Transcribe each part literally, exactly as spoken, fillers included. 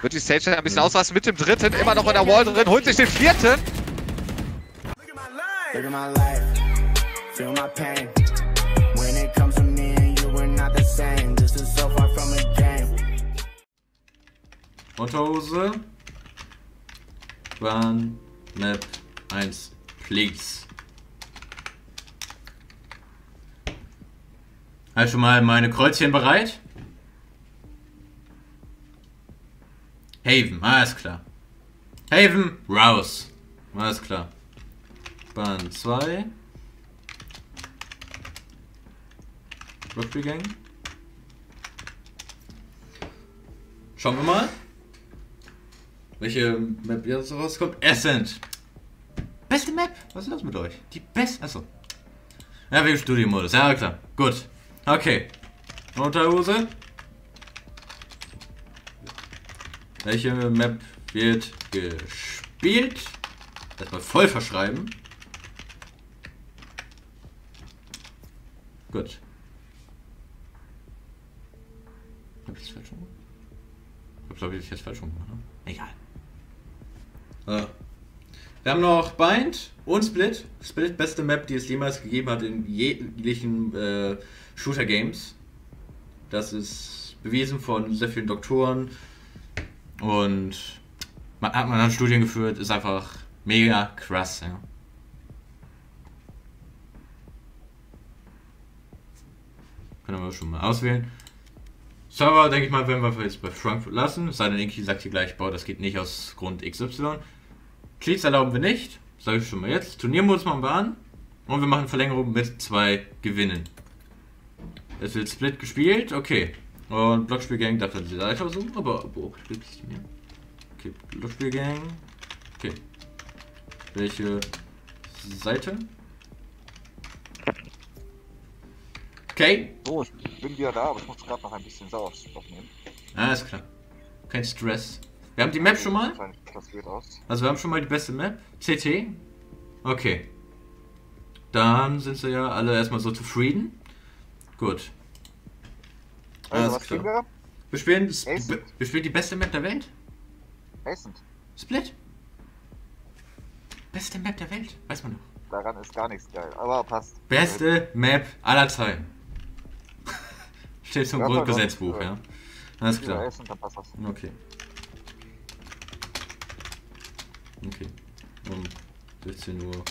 Wird die Stage ein bisschen ausrasten mit dem dritten, immer noch in der Wall drin, holt sich den vierten. Unterhose. Run, Map eins, please. Halt schon mal meine Kreuzchen bereit. Haven, alles klar. Haven, raus. Alles klar. Bahn zwei. Rugby Gang. Schauen wir mal, welche Map jetzt rauskommt. Ascent. Beste Map? Was ist los mit euch? Die beste. Achso. Ja, wegen Studiomodus. Ja, klar. Gut. Okay. Unterhose. Welche Map wird gespielt? Erstmal voll verschreiben. Gut. Hab ich das falsch gemacht? Ich hab, glaube ich, das jetzt falsch gemacht. Ne? Egal. So. Wir haben noch Bind und Split. Split, beste Map, die es jemals gegeben hat in jeglichen äh, Shooter-Games. Das ist bewiesen von sehr vielen Doktoren. Und man hat man an Studien geführt, ist einfach mega krass. Ja. Können wir schon mal auswählen. Server, denke ich mal, werden wir jetzt bei Frankfurt lassen. Es sei denn, Inki sagt hier gleich, boah, das geht nicht aus Grund X Y. Cleats erlauben wir nicht, sage ich schon mal jetzt. Turniermodus machen wir an. Und wir machen Verlängerung mit zwei Gewinnen. Es wird Split gespielt, okay. Und Blockspielgang darf er die Seite aussuchen, aber wo gibt es mir? Okay, Blockspielgang. Okay. Welche Seite? Okay. So, ich bin wieder da, aber ich muss gerade noch ein bisschen Sauerstoff nehmen. Alles klar. Kein Stress. Wir haben die Map schon mal. Das wird aus. Also wir haben schon mal die beste Map. C T. Okay. Dann sind sie ja alle erstmal so zufrieden. Gut. Also, was spielen wir? Wir spielen, wir spielen die beste Map der Welt. Ascent. Split. Beste Map der Welt, weiß man noch. Daran ist gar nichts geil, aber passt. Beste Map aller Zeiten. Steht zum Ja, Grundgesetzbuch, ja. Alles Ja, klar. Ascent, dann passt das. Okay. Okay. Um sechzehn Uhr.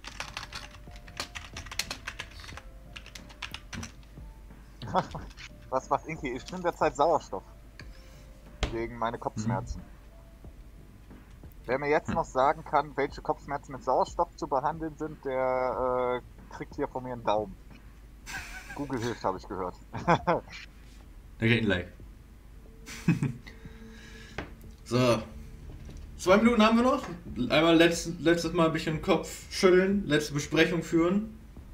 Was macht Inki? Ich nehme derzeit Sauerstoff. Wegen meine Kopfschmerzen. Wer mir jetzt noch sagen kann, welche Kopfschmerzen mit Sauerstoff zu behandeln sind, der äh, kriegt hier von mir einen Daumen. Google hilft, habe ich gehört. Der kriegt ein Like. So. Zwei Minuten haben wir noch. Einmal letzt, letztes Mal ein bisschen Kopf schütteln, letzte Besprechung führen.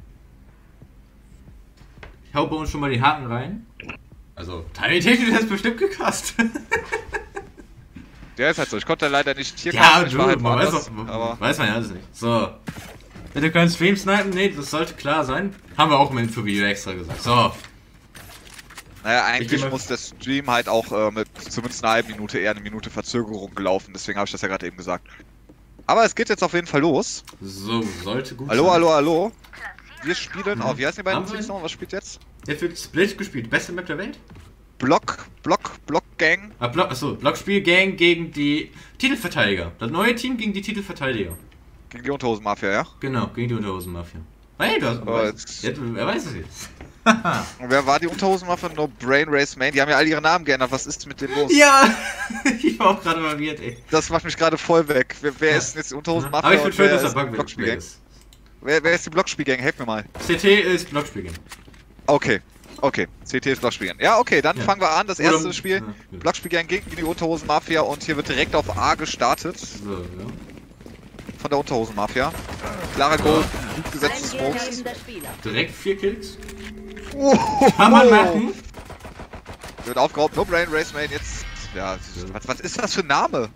Ich hau bei uns schon mal die Haken rein. Also, Tiny Technik ist bestimmt gecast. Der ist halt so, ich konnte leider nicht hier Ja, ich du, war halt man weiß, woanders, doch, aber weiß man ja alles nicht. So. Bitte können Stream snipen? Nee, das sollte klar sein. Haben wir auch im Info-Video extra gesagt. So. Naja, eigentlich muss der Stream halt auch äh, mit zumindest einer halben Minute, eher eine Minute Verzögerung gelaufen, deswegen habe ich das ja gerade eben gesagt. Aber es geht jetzt auf jeden Fall los. So, sollte gut hallo, sein. Hallo, hallo, hallo. Wir spielen, Mhm. oh, wie heißen die beiden Haben wir Teams noch? Was spielt jetzt? Jetzt wird Split gespielt. Beste Map der Welt? Block, Block, Block Gang. Ah, Block, achso, Blockspiel Gang gegen die Titelverteidiger. Das neue Team gegen die Titelverteidiger. Gegen die Unterhosen-Mafia, ja? Genau, gegen die Unterhosen-Mafia. Hey, du hast, Oh, weiß, jetzt- jetzt, wer weiß es jetzt? Und wer war die Unterhosen-Mafia? No Brain Race Main. Die haben ja alle ihre Namen geändert. Was ist mit denen los? Ja, ich war auch gerade verwirrt, ey. Das macht mich gerade voll weg. Wer, wer Ja. ist denn jetzt die Unterhosen-Mafia? Aber ich und finde schön, wer dass der ist die Bug weg Blockspielgang? ist. Wer, wer ist die Blockspielgang? Helf mir mal. C T ist Blockspiel Gang. Okay, okay. C T ist Blockspielgang. Ja, okay, dann Ja. fangen wir an. Das Oder- erste Spiel. Ja, gut. Blockspielgang gegen die Unterhosen-Mafia und hier wird direkt auf A gestartet. So, ja. Von der Unterhosen-Mafia. Klarer Goal, gut gesetzte Smokes. Direkt vier Kills. Oh, Kann man machen. Wird aufgeraubt. No Brain Race Main jetzt. Ja, was, was ist das für ein Name?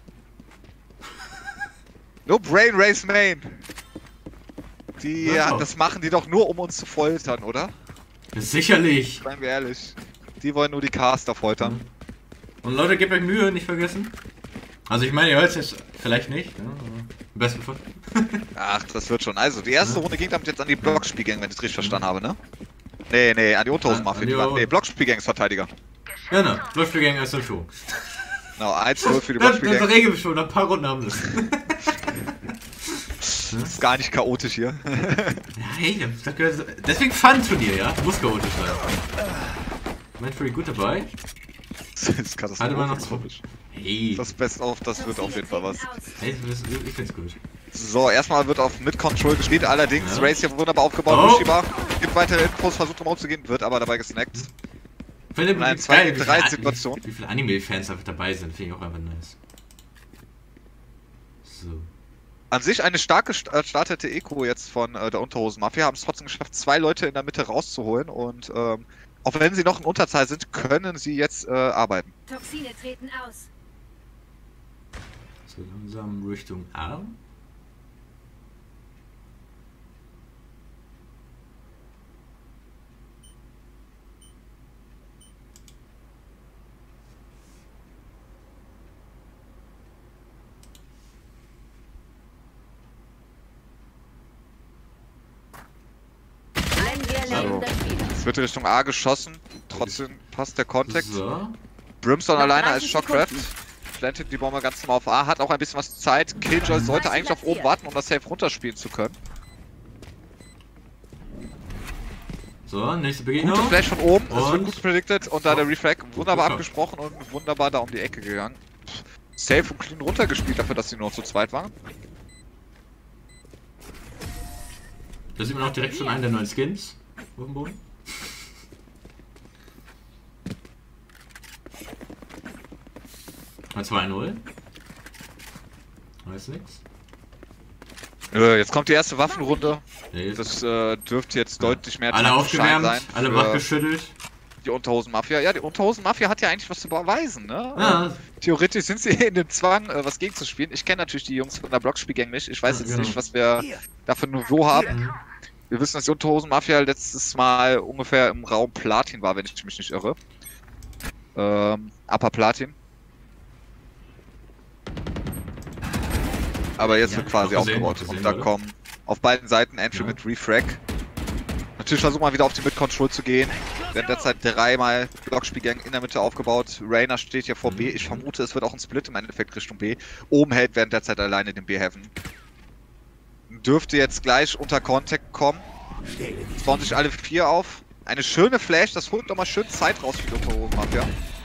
No Brain Race Main. Die, Ja, ja, doch. das machen die doch nur, um uns zu foltern, oder? Sicherlich. Seien wir ehrlich. Die wollen nur die Caster foltern. Und Leute, gebt euch Mühe, nicht vergessen. Also ich meine, ihr hört es jetzt vielleicht nicht, ja, aber best befund. Ach, das wird schon. Also, die erste ja. Runde ging damit jetzt an die Blockspielgang, wenn ich es richtig verstanden habe, ne? Nee, nee, an die Unterhosen-Mafia. Die waren, nee, Blockspielgangsverteidiger. Genau, Blockspielgang ist in Führung. Genau, eins null für die Das ist Blockspielgang. eine Regel schon, ein paar Runden haben das. Das ist gar nicht chaotisch hier. Ja, hey, das gehört, deswegen Fun-Turnier, ja? Muss chaotisch sein. Manfred gut dabei. Das ist katastrophisch. Hey. Das Best of, das wird auf jeden Fall was. Hey, ich find's gut. So, erstmal wird auf Mid-Control gespielt, allerdings Ja. Race hier wunderbar aufgebaut. Oh. Ushiba gibt weitere Infos, versucht um umzugehen, wird aber dabei gesnackt. Finde In einer zwei gegen drei Situation. Wie viele Anime-Fans einfach dabei sind, finde ich auch einfach nice. So. An sich eine starke äh, startete Eco jetzt von äh, der Unterhosen-Mafia, haben es trotzdem geschafft, zwei Leute in der Mitte rauszuholen und ähm, auch wenn sie noch in Unterzahl sind, können sie jetzt äh, arbeiten. Toxine treten aus. So langsam Richtung A. Also, es wird Richtung A geschossen, trotzdem passt der Kontakt. So. Brimstone alleine als Shockraft. Plantet die Bombe ganz normal auf A, hat auch ein bisschen was Zeit. Killjoy sollte eigentlich auf oben warten, um das Safe runterspielen zu können. So, nächste Begegnung. Gute Flash von oben, das wird Und- gut predicted und da der Refrag wunderbar Super. abgesprochen und wunderbar da um die Ecke gegangen. Safe und clean runtergespielt dafür, dass sie nur zu zweit waren. Da sieht man auch direkt schon einen der neuen Skins auf dem Boden. zwei null. Weiß nix. Äh, jetzt kommt die erste Waffenrunde. Ja, jetzt Das äh, dürfte jetzt Ja. deutlich mehr alle Time to aufgewärmt, shine sein alle für wachgeschüttelt. die Unterhosen-Mafia. Ja, die Unterhosen-Mafia hat ja eigentlich was zu beweisen, ne? Ja, Theoretisch sind sie in dem Zwang, äh, was gegenzuspielen. Ich kenne natürlich die Jungs von der Blockspielgang nicht. Ich weiß Ja, jetzt genau. nicht, was wir da für ein Niveau haben. Mhm. Wir wissen, dass die Unterhosen-Mafia letztes Mal ungefähr im Raum Platin war, wenn ich mich nicht irre. Ähm, Upper Platin. Aber jetzt Ja, wird quasi auch gesehen, aufgebaut. auch gesehen, Und da oder? kommen auf beiden Seiten Entry Ja. mit Refrag. Natürlich versuchen wir wieder auf die Mid-Control zu gehen. Werden derzeit dreimal Blockspielgang in der Mitte aufgebaut. Rainer steht hier vor Mhm. B. Ich vermute, es wird auch ein Split im Endeffekt Richtung B. Oben hält während derzeit alleine den B-Heaven. Dürfte jetzt gleich unter Contact kommen. Es bauen sich alle vier auf. Eine schöne Flash, das holt nochmal schön Zeit raus für die Unterhosen-Mafia.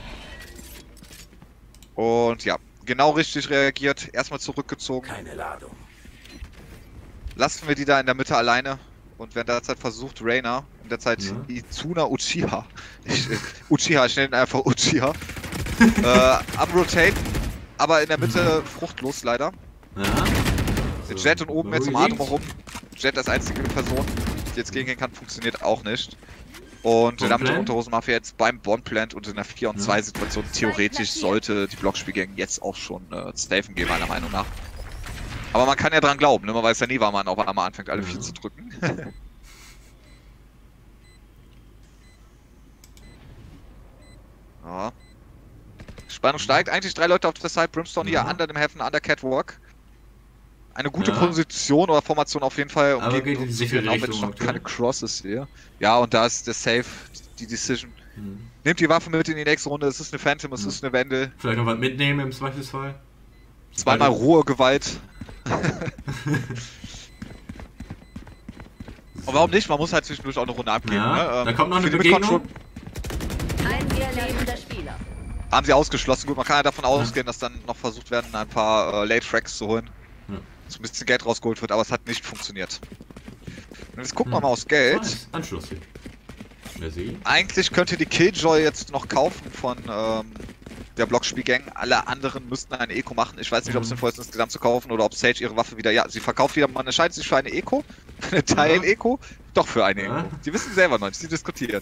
Und ja, genau richtig reagiert. Erstmal zurückgezogen. Keine Ladung. Lassen wir die da in der Mitte alleine. Und während der Zeit versucht Rainer, in der Zeit Ja. Izuna Uchiha. Ich, äh, Uchiha, ich nenne ihn einfach Uchiha. äh, am Rotaten, aber in der Mitte fruchtlos leider. Ja. Mit So, Jet und oben jetzt um beruhigt. Atem herum. Jet als einzige Person, die jetzt gegengehen kann, funktioniert auch nicht. Und damit Bombplant? der Unterhosen-Mafia jetzt beim Bondplant und in der vier und zwei Ja. Situation theoretisch sollte die Blockspielgang jetzt auch schon äh, safen gehen, meiner Meinung nach. Aber man kann ja dran glauben, ne? Man weiß ja nie, wann man auf einmal anfängt, alle Ja. vier zu drücken. Ja. Spannung steigt, eigentlich drei Leute auf der Side, Brimstone hier Ja. under dem Heaven, under Catwalk. Eine gute Ja. Position oder Formation auf jeden Fall, um Aber gegen geht in die uns zu sichere gehen, auch wenn ich Richtung noch aktuell. keine Crosses sehe. Ja, und da ist der Safe, die Decision. Hm. Nehmt die Waffe mit in die nächste Runde, es ist eine Phantom, es Ja. ist eine Wende. Vielleicht noch was mitnehmen im Zweifelsfall. Zweimal rohe Gewalt. Und warum nicht? Man muss halt zwischendurch auch eine Runde abgeben. Ja, ne? Ähm, da kommt noch eine für die Begegnung. Mid-Control Ein lebender Spieler. haben sie ausgeschlossen. Gut, man kann ja davon ausgehen, dass dann noch versucht werden, ein paar äh, Late Fracks zu holen. Ja. Dass ein bisschen Geld rausgeholt wird, aber es hat nicht funktioniert. Und jetzt gucken wir Hm. mal aufs Geld. Nice. Anschluss hier. Wer sieht? Eigentlich könnte die Killjoy jetzt noch kaufen von ähm, der Blockspielgang. Alle anderen müssten eine Eco machen. Ich weiß nicht, ob es Mhm. sinnvoll ist, insgesamt zu kaufen oder ob Sage ihre Waffe wieder... Ja, sie verkauft wieder. Man entscheidet sich für eine Eco. Eine Teil-Eco. Doch für eine Ja. Eco. Die wissen selber noch nicht. Sie diskutieren.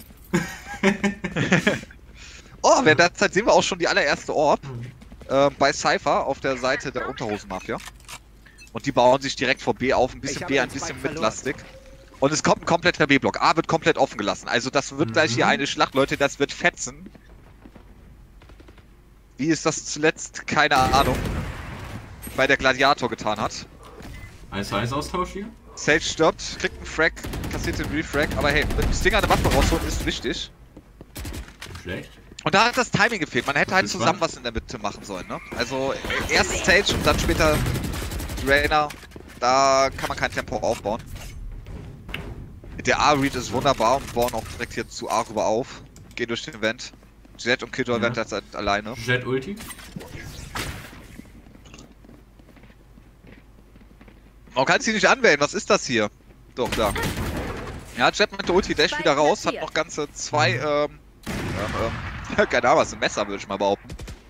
Oh, während der Zeit sehen wir auch schon die allererste Orb. Ähm, bei Cypher auf der Seite der Unterhosen-Mafia. Und die bauen sich direkt vor B auf. Ein bisschen B, ein bisschen mitlastig. Und es kommt ein kompletter B-Block. A wird komplett offen gelassen. Also das wird gleich hier Mhm. eine Schlacht, Leute. Das wird fetzen. Wie ist das zuletzt? Keine Ahnung. Bei der Gladiator getan hat. eins zu eins Austausch hier. Sage stirbt, kriegt einen Frag, kassiert den Refrag, aber hey, mit dem Stinger eine Waffe rausholen ist wichtig. Schlecht. Und da hat das Timing gefehlt. Man hätte halt Das zusammen war- was in der Mitte machen sollen, ne? Also erst Sage und dann später Rainer. Da kann man kein Tempo aufbauen. Der A-Read ist wunderbar und wir bauen auch direkt hier zu A rüber auf. Gehen durch den Vent. Jet und Killjoy Ja. werden derzeit alleine. Jet Ulti. Man kann sie nicht anwählen, was ist das hier? Doch, da. Ja, Jet mit der Ulti Dash wieder raus, hat noch ganze zwei, ähm, ähm, ähm, keine Ahnung, was ein Messer, würde ich mal behaupten.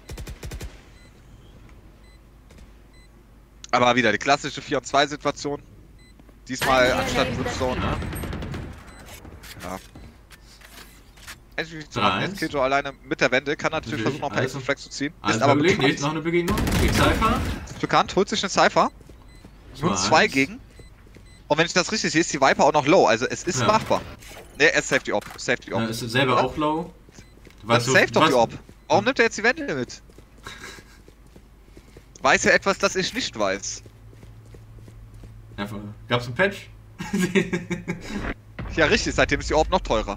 Aber wieder die klassische vier und zwei Situation. Diesmal anstatt Brimstone. Ja. Ja. Endlich zu drei machen, eins. jetzt Killjoy alleine mit der Wende, kann natürlich Natürlich, versuchen, noch ein paar also- Extra Flex zu ziehen. Also Ist aber überlegen, bekannt. jetzt noch eine Begegnung. Gegen Cypher. Ist bekannt, holt sich eine Cypher. Nur zwei zwei eins. gegen. Und wenn ich das richtig sehe, ist die Viper auch noch low, also es ist Ja. machbar. Ne, er ist Safety Op, Safety Op. Ja, ist selber Oder? auch low. Was du- safe doch was- die Op. Warum nimmt er jetzt die Wände mit? Weiß er etwas, das ich nicht weiß? Einfach. Gab's ein Patch? Ja, richtig, seitdem ist die Orb noch teurer.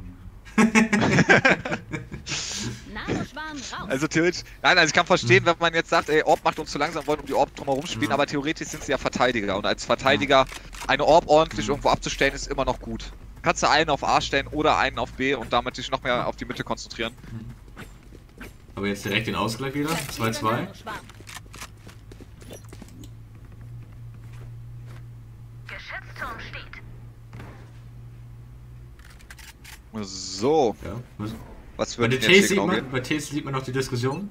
Nanoschwarm raus. Also theoretisch. Nein, also ich kann verstehen, wenn man jetzt sagt, ey, Orb macht uns zu langsam, wollen um die Orb drumherum spielen, Ja. aber theoretisch sind sie ja Verteidiger. Und als Verteidiger eine Orb ordentlich irgendwo abzustellen, ist immer noch gut. Kannst du einen auf A stellen oder einen auf B und damit dich noch mehr auf die Mitte konzentrieren. Aber jetzt direkt den Ausgleich wieder. zwei zwei. Nanoschwarm. Geschützturm steht. So, Ja. Was- was Bei wird den denn jetzt Ts hier sieht genau man, gehen? bei Ts sieht man noch die Diskussion.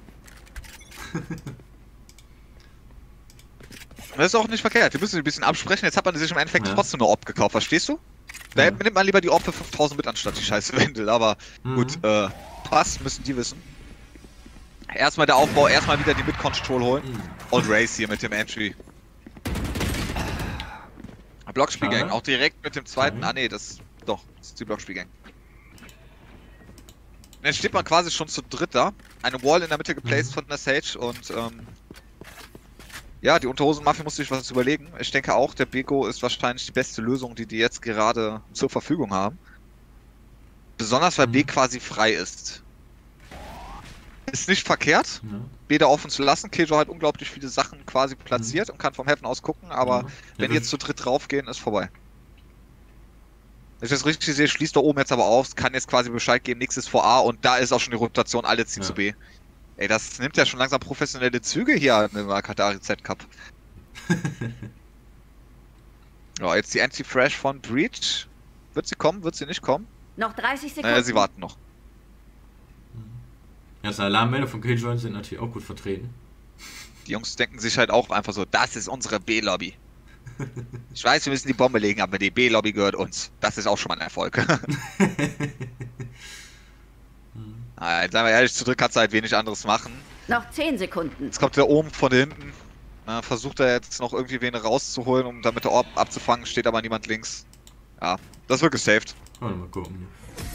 Das ist auch nicht verkehrt, wir müssen ein bisschen absprechen, jetzt hat man sich im Endeffekt Ja. trotzdem eine Orb gekauft, verstehst du? Da Ja. nimmt man lieber die Orb für fünftausend mit anstatt die scheiße Wendel, aber Mhm. gut, äh, passt, müssen die wissen. Erstmal der Aufbau, erstmal wieder die Mid-Control holen Mhm. und Race hier mit dem Entry. Blockspielgang, Schade. auch direkt mit dem zweiten, Schade. ah nee, das, doch, das ist die Blockspielgang. Jetzt steht man quasi schon zu dritt da, eine Wall in der Mitte geplaced Mhm. von der Sage und ähm, ja, die Unterhosen-Mafia muss sich was überlegen. Ich denke auch, der Beko ist wahrscheinlich die beste Lösung, die die jetzt gerade zur Verfügung haben. Besonders weil Mhm. B quasi frei ist. Ist nicht verkehrt, Ja. B da offen zu lassen. Killjoy hat unglaublich viele Sachen quasi platziert und kann vom Heaven aus gucken, aber Ja. wenn Ja, jetzt zu dritt draufgehen, ist vorbei. Wenn ich das richtig sehe, schließt da oben jetzt aber auf, kann jetzt quasi Bescheid geben, nächstes vor A und da ist auch schon die Rotation, alle ziehen Ja. zu B. Ey, das nimmt ja schon langsam professionelle Züge hier im Katari Z-Cup. Ja, jetzt die Anti-Fresh von Breach. Wird sie kommen? Wird sie nicht kommen? Noch dreißig Sekunden. Naja, sie warten noch. Ja, das Alarmmelder von Killjoy sind natürlich auch gut vertreten. Die Jungs denken sich halt auch einfach so, das ist unsere B-Lobby. Ich weiß, wir müssen die Bombe legen, aber die B-Lobby gehört uns. Das ist auch schon mal ein Erfolg. Ah, jetzt sagen wir ehrlich, zu dritt kannst du halt wenig anderes machen. Noch zehn Sekunden. Jetzt kommt der oben von hinten. Äh, versucht er jetzt noch irgendwie wen rauszuholen, um damit der Orb abzufangen, steht aber niemand links. Ja, das wird gesaved. Wollen wir mal gucken.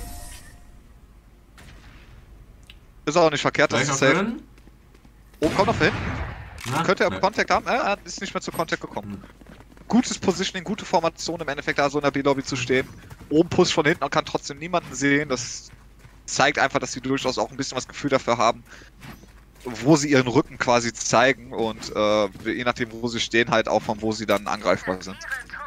Ist auch nicht verkehrt, das Gleich ist noch safe. drin? Oben kommt noch hin. Na? Könnte er Ja. Contact haben? Er ist nicht mehr zu Contact gekommen. Hm. Gutes Positioning, gute Formation im Endeffekt da so in der B-Lobby zu stehen. Oben Push von hinten und kann trotzdem niemanden sehen. Das zeigt einfach, dass sie durchaus auch ein bisschen was Gefühl dafür haben, wo sie ihren Rücken quasi zeigen und äh, je nachdem, wo sie stehen, halt auch von wo sie dann angreifbar sind.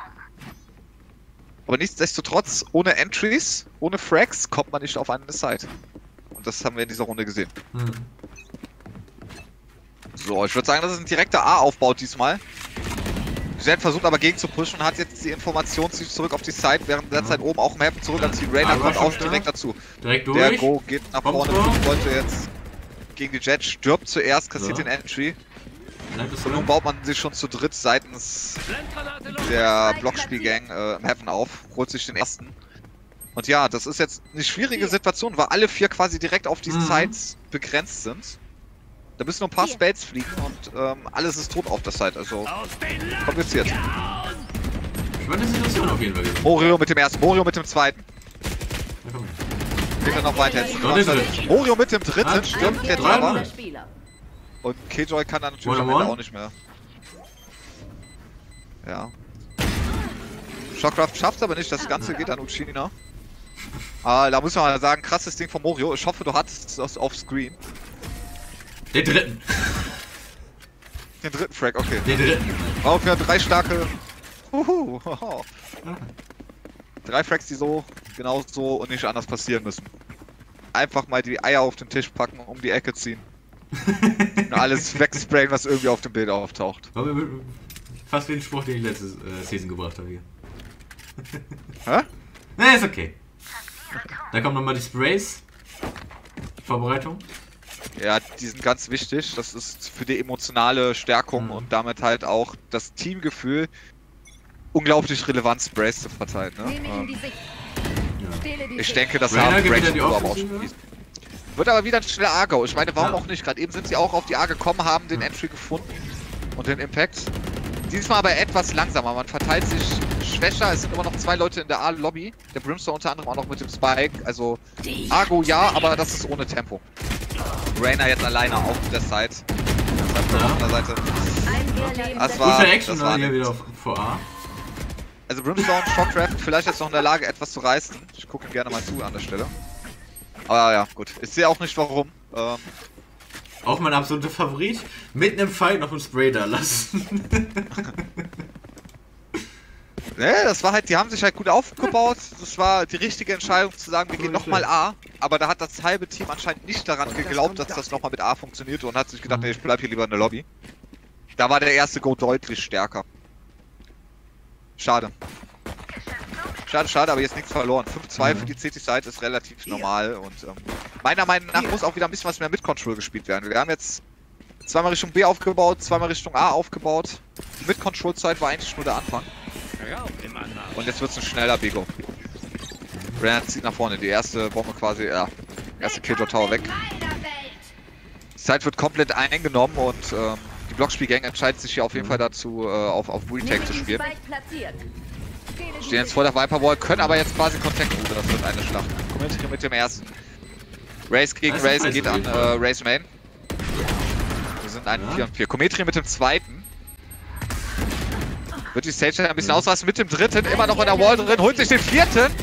Aber nichtsdestotrotz, ohne Entries, ohne Frags, kommt man nicht auf eine Side. Und das haben wir in dieser Runde gesehen. Hm. So, ich würde sagen, das ist ein direkter A-Aufbau diesmal. Jet versucht aber gegen zu pushen und hat jetzt die Information, zieht zurück auf die Side, während derzeit Ja. oben auch im Happen zurück anzieht. Rainer Aber kommt schon auch da. direkt dazu. Direkt durch. Der Go geht nach Kommt vorne, vor. wollte jetzt gegen die Jet, stirbt zuerst, kassiert So. den Entry. Nein, das ist Und nun drin. baut man sich schon zu dritt seitens der Blockspielgang äh, im Happen auf, holt sich den ersten. Und ja, das ist jetzt eine schwierige Situation, weil alle vier quasi direkt auf die Mhm. Sides begrenzt sind. Da müssen nur ein paar Hier. Spells fliegen und ähm, alles ist tot auf der Side, also kompliziert. Spannende Situation auf jeden Fall. gewesen. Morio mit dem ersten, Morio mit dem zweiten. Ja, komm her. Geht er noch weiter jetzt. Dort ist er. Morio mit dem dritten, Ah, stirbt jetzt drei aber. Mann. Spieler. Und Killjoy kann dann natürlich One am on Ende one? auch nicht mehr. Ja. Shockcraft schafft aber nicht, das Ganze geht an Uchina. Ah, da muss man mal sagen, krasses Ding von Morio. Ich hoffe, du hattest das auf Screen. Den dritten. Den dritten Frag, okay. Den dritten. Auf ja drei starke. Uhu. Drei Frags, die so, genau so und nicht anders passieren müssen. Einfach mal die Eier auf den Tisch packen, um die Ecke ziehen. Und alles wegsprayen, was irgendwie auf dem Bild auftaucht. Fast wie den Spruch, den ich letzte äh, Season gebracht habe hier. Hä? Ne, ist okay. Da kommen nochmal die Sprays. Vorbereitung. Ja, die sind ganz wichtig. Das ist für die emotionale Stärkung Mhm. und damit halt auch das Teamgefühl unglaublich relevant, Sprays zu verteilen. Ne? Nehme ihn in die Ähm, Sicht. Ja. Stehle die ich Sicht. denke, das Rainer haben gibt wieder Breaks die aber auch schon Offensive. bewiesen. Wird aber wieder ein schneller A-Go. Ich meine, warum Ja. auch nicht? Gerade eben sind sie auch auf die A gekommen, haben den Entry gefunden und den Impact. Diesmal aber etwas langsamer. Man verteilt sich schwächer. Es sind immer noch zwei Leute in der A-Lobby. Der Brimstone unter anderem auch noch mit dem Spike. Also A-Go ja, aber das ist ohne Tempo. Rainer jetzt alleine auf der Side. Auf der Ja. anderen Seite. Ein Wehrleben. Das war- Gute Action das war hier nix. wieder auf, vor A. Also Brimstone, Shockcraft, vielleicht jetzt noch in der Lage, etwas zu reißen. Ich gucke ihm gerne mal zu an der Stelle. Aber ja, gut. Ich sehe auch nicht warum. Ähm, Auch mein absoluter Favorit. Mitten im Fight noch ein Spray da lassen. ne, das war halt, die haben sich halt gut aufgebaut. Das war die richtige Entscheidung zu sagen, wir gehen nochmal A. Aber da hat das halbe Team anscheinend nicht daran geglaubt, dass das nochmal mit A funktioniert und hat sich gedacht, nee, ich bleib hier lieber in der Lobby. Da war der erste Go deutlich stärker. Schade. Schade, schade, aber jetzt nichts verloren. fünf zwei Mhm. für die C T-Side ist relativ normal und ähm, meiner Meinung nach muss auch wieder ein bisschen was mehr mit Control gespielt werden. Wir haben jetzt zweimal Richtung B aufgebaut, zweimal Richtung A aufgebaut. Die mit Control-Zeit war eigentlich nur der Anfang. Und jetzt wird es ein schneller B-Go. Brand zieht nach vorne, die erste Bombe quasi, ja, erste Killjoy Tower weg. Die Zeit wird komplett eingenommen und ähm, die Blockspielgang entscheidet sich hier auf jeden Fall dazu, äh, auf, auf Retake zu spielen. Spike platziert. Stehle die Stehen jetzt Sicht. vor der Viper Wall, können aber jetzt quasi Kontakt. Oh, das wird eine Schlacht. Commentary mit dem ersten. Race gegen Das ist Race ein geht an äh, Preis- Race Main. Wir sind ein Ja. vier und vier. Cometri mit dem zweiten. Wird die Stage ein bisschen ausrasten mit dem dritten. Immer noch in der Wall drin. Holt sich den vierten.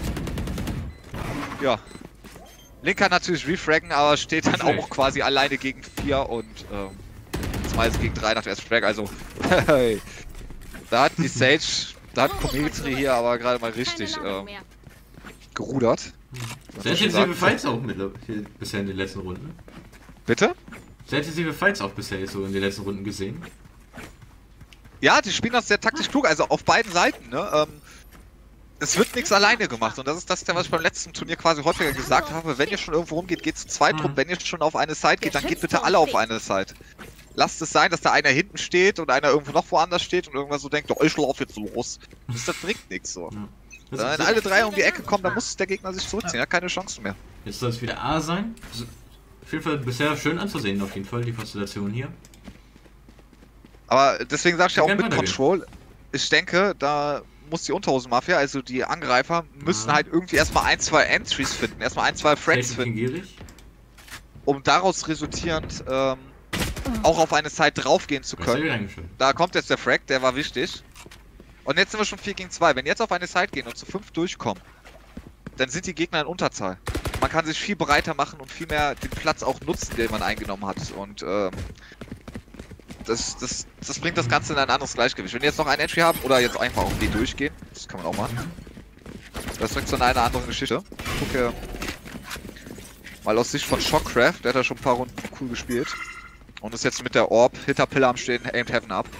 Ja. Link kann natürlich refraggen, aber steht dann Schlecht. auch quasi alleine gegen vier und ähm, zwei ist gegen drei nach dem ersten Frag. Also, da hat die Sage, da hat Cometri hier aber gerade mal richtig Keine Ladung ähm, mehr. gerudert. Sehr Muss man schon intensive sagen. Fights auch mit, hier bisher in den letzten Runden. Bitte? Sehr intensive Fights auch bisher so in den letzten Runden gesehen. Ja, die spielen das sehr taktisch klug, also auf beiden Seiten, ne? Ähm, es wird nichts alleine gemacht und das ist das, was ich beim letzten Turnier quasi häufiger gesagt habe. Wenn ihr schon irgendwo rumgeht, geht zu zweit rum. Mhm. Wenn ihr schon auf eine Side geht, dann geht bitte alle auf eine Side. Lasst es sein, dass da einer hinten steht und einer irgendwo noch woanders steht und irgendwas so denkt, oh, ich lauf jetzt los. Das, das bringt nichts so. Das Wenn ist, alle drei um die Ecke kommen, dann muss der Gegner sich zurückziehen. Er hat keine Chance mehr. jetzt soll es wieder A sein. Das ist auf jeden Fall bisher schön anzusehen, auf jeden Fall, die Konstellation hier. Aber deswegen sag ich ja auch Kann mit weitergehen. Control. Ich denke, da muss die Unterhosen-Mafia, also die Angreifer, müssen Mhm. halt irgendwie erstmal ein, zwei Entries finden, erstmal ein, zwei Frags Echt finden, gierig. um daraus resultierend ähm, auch auf eine Side draufgehen zu Da ist er können. wieder reingeschoben. Da kommt jetzt der Frag, der war wichtig. Und jetzt sind wir schon vier gegen zwei. Wenn jetzt auf eine Side gehen und zu fünf durchkommen, dann sind die Gegner in Unterzahl. Man kann sich viel breiter machen und viel mehr den Platz auch nutzen, den man eingenommen hat. Und ähm, das, das, das bringt das Ganze in ein anderes Gleichgewicht. Wenn wir jetzt noch ein Entry haben oder jetzt einfach auf B durchgehen, das kann man auch machen. Das bringt so in eine andere Geschichte. Ich gucke mal aus Sicht von Shockcraft, der hat ja schon ein paar Runden cool gespielt. Und ist jetzt mit der Orb, Hitterpille am Stehen, aimed Heaven up.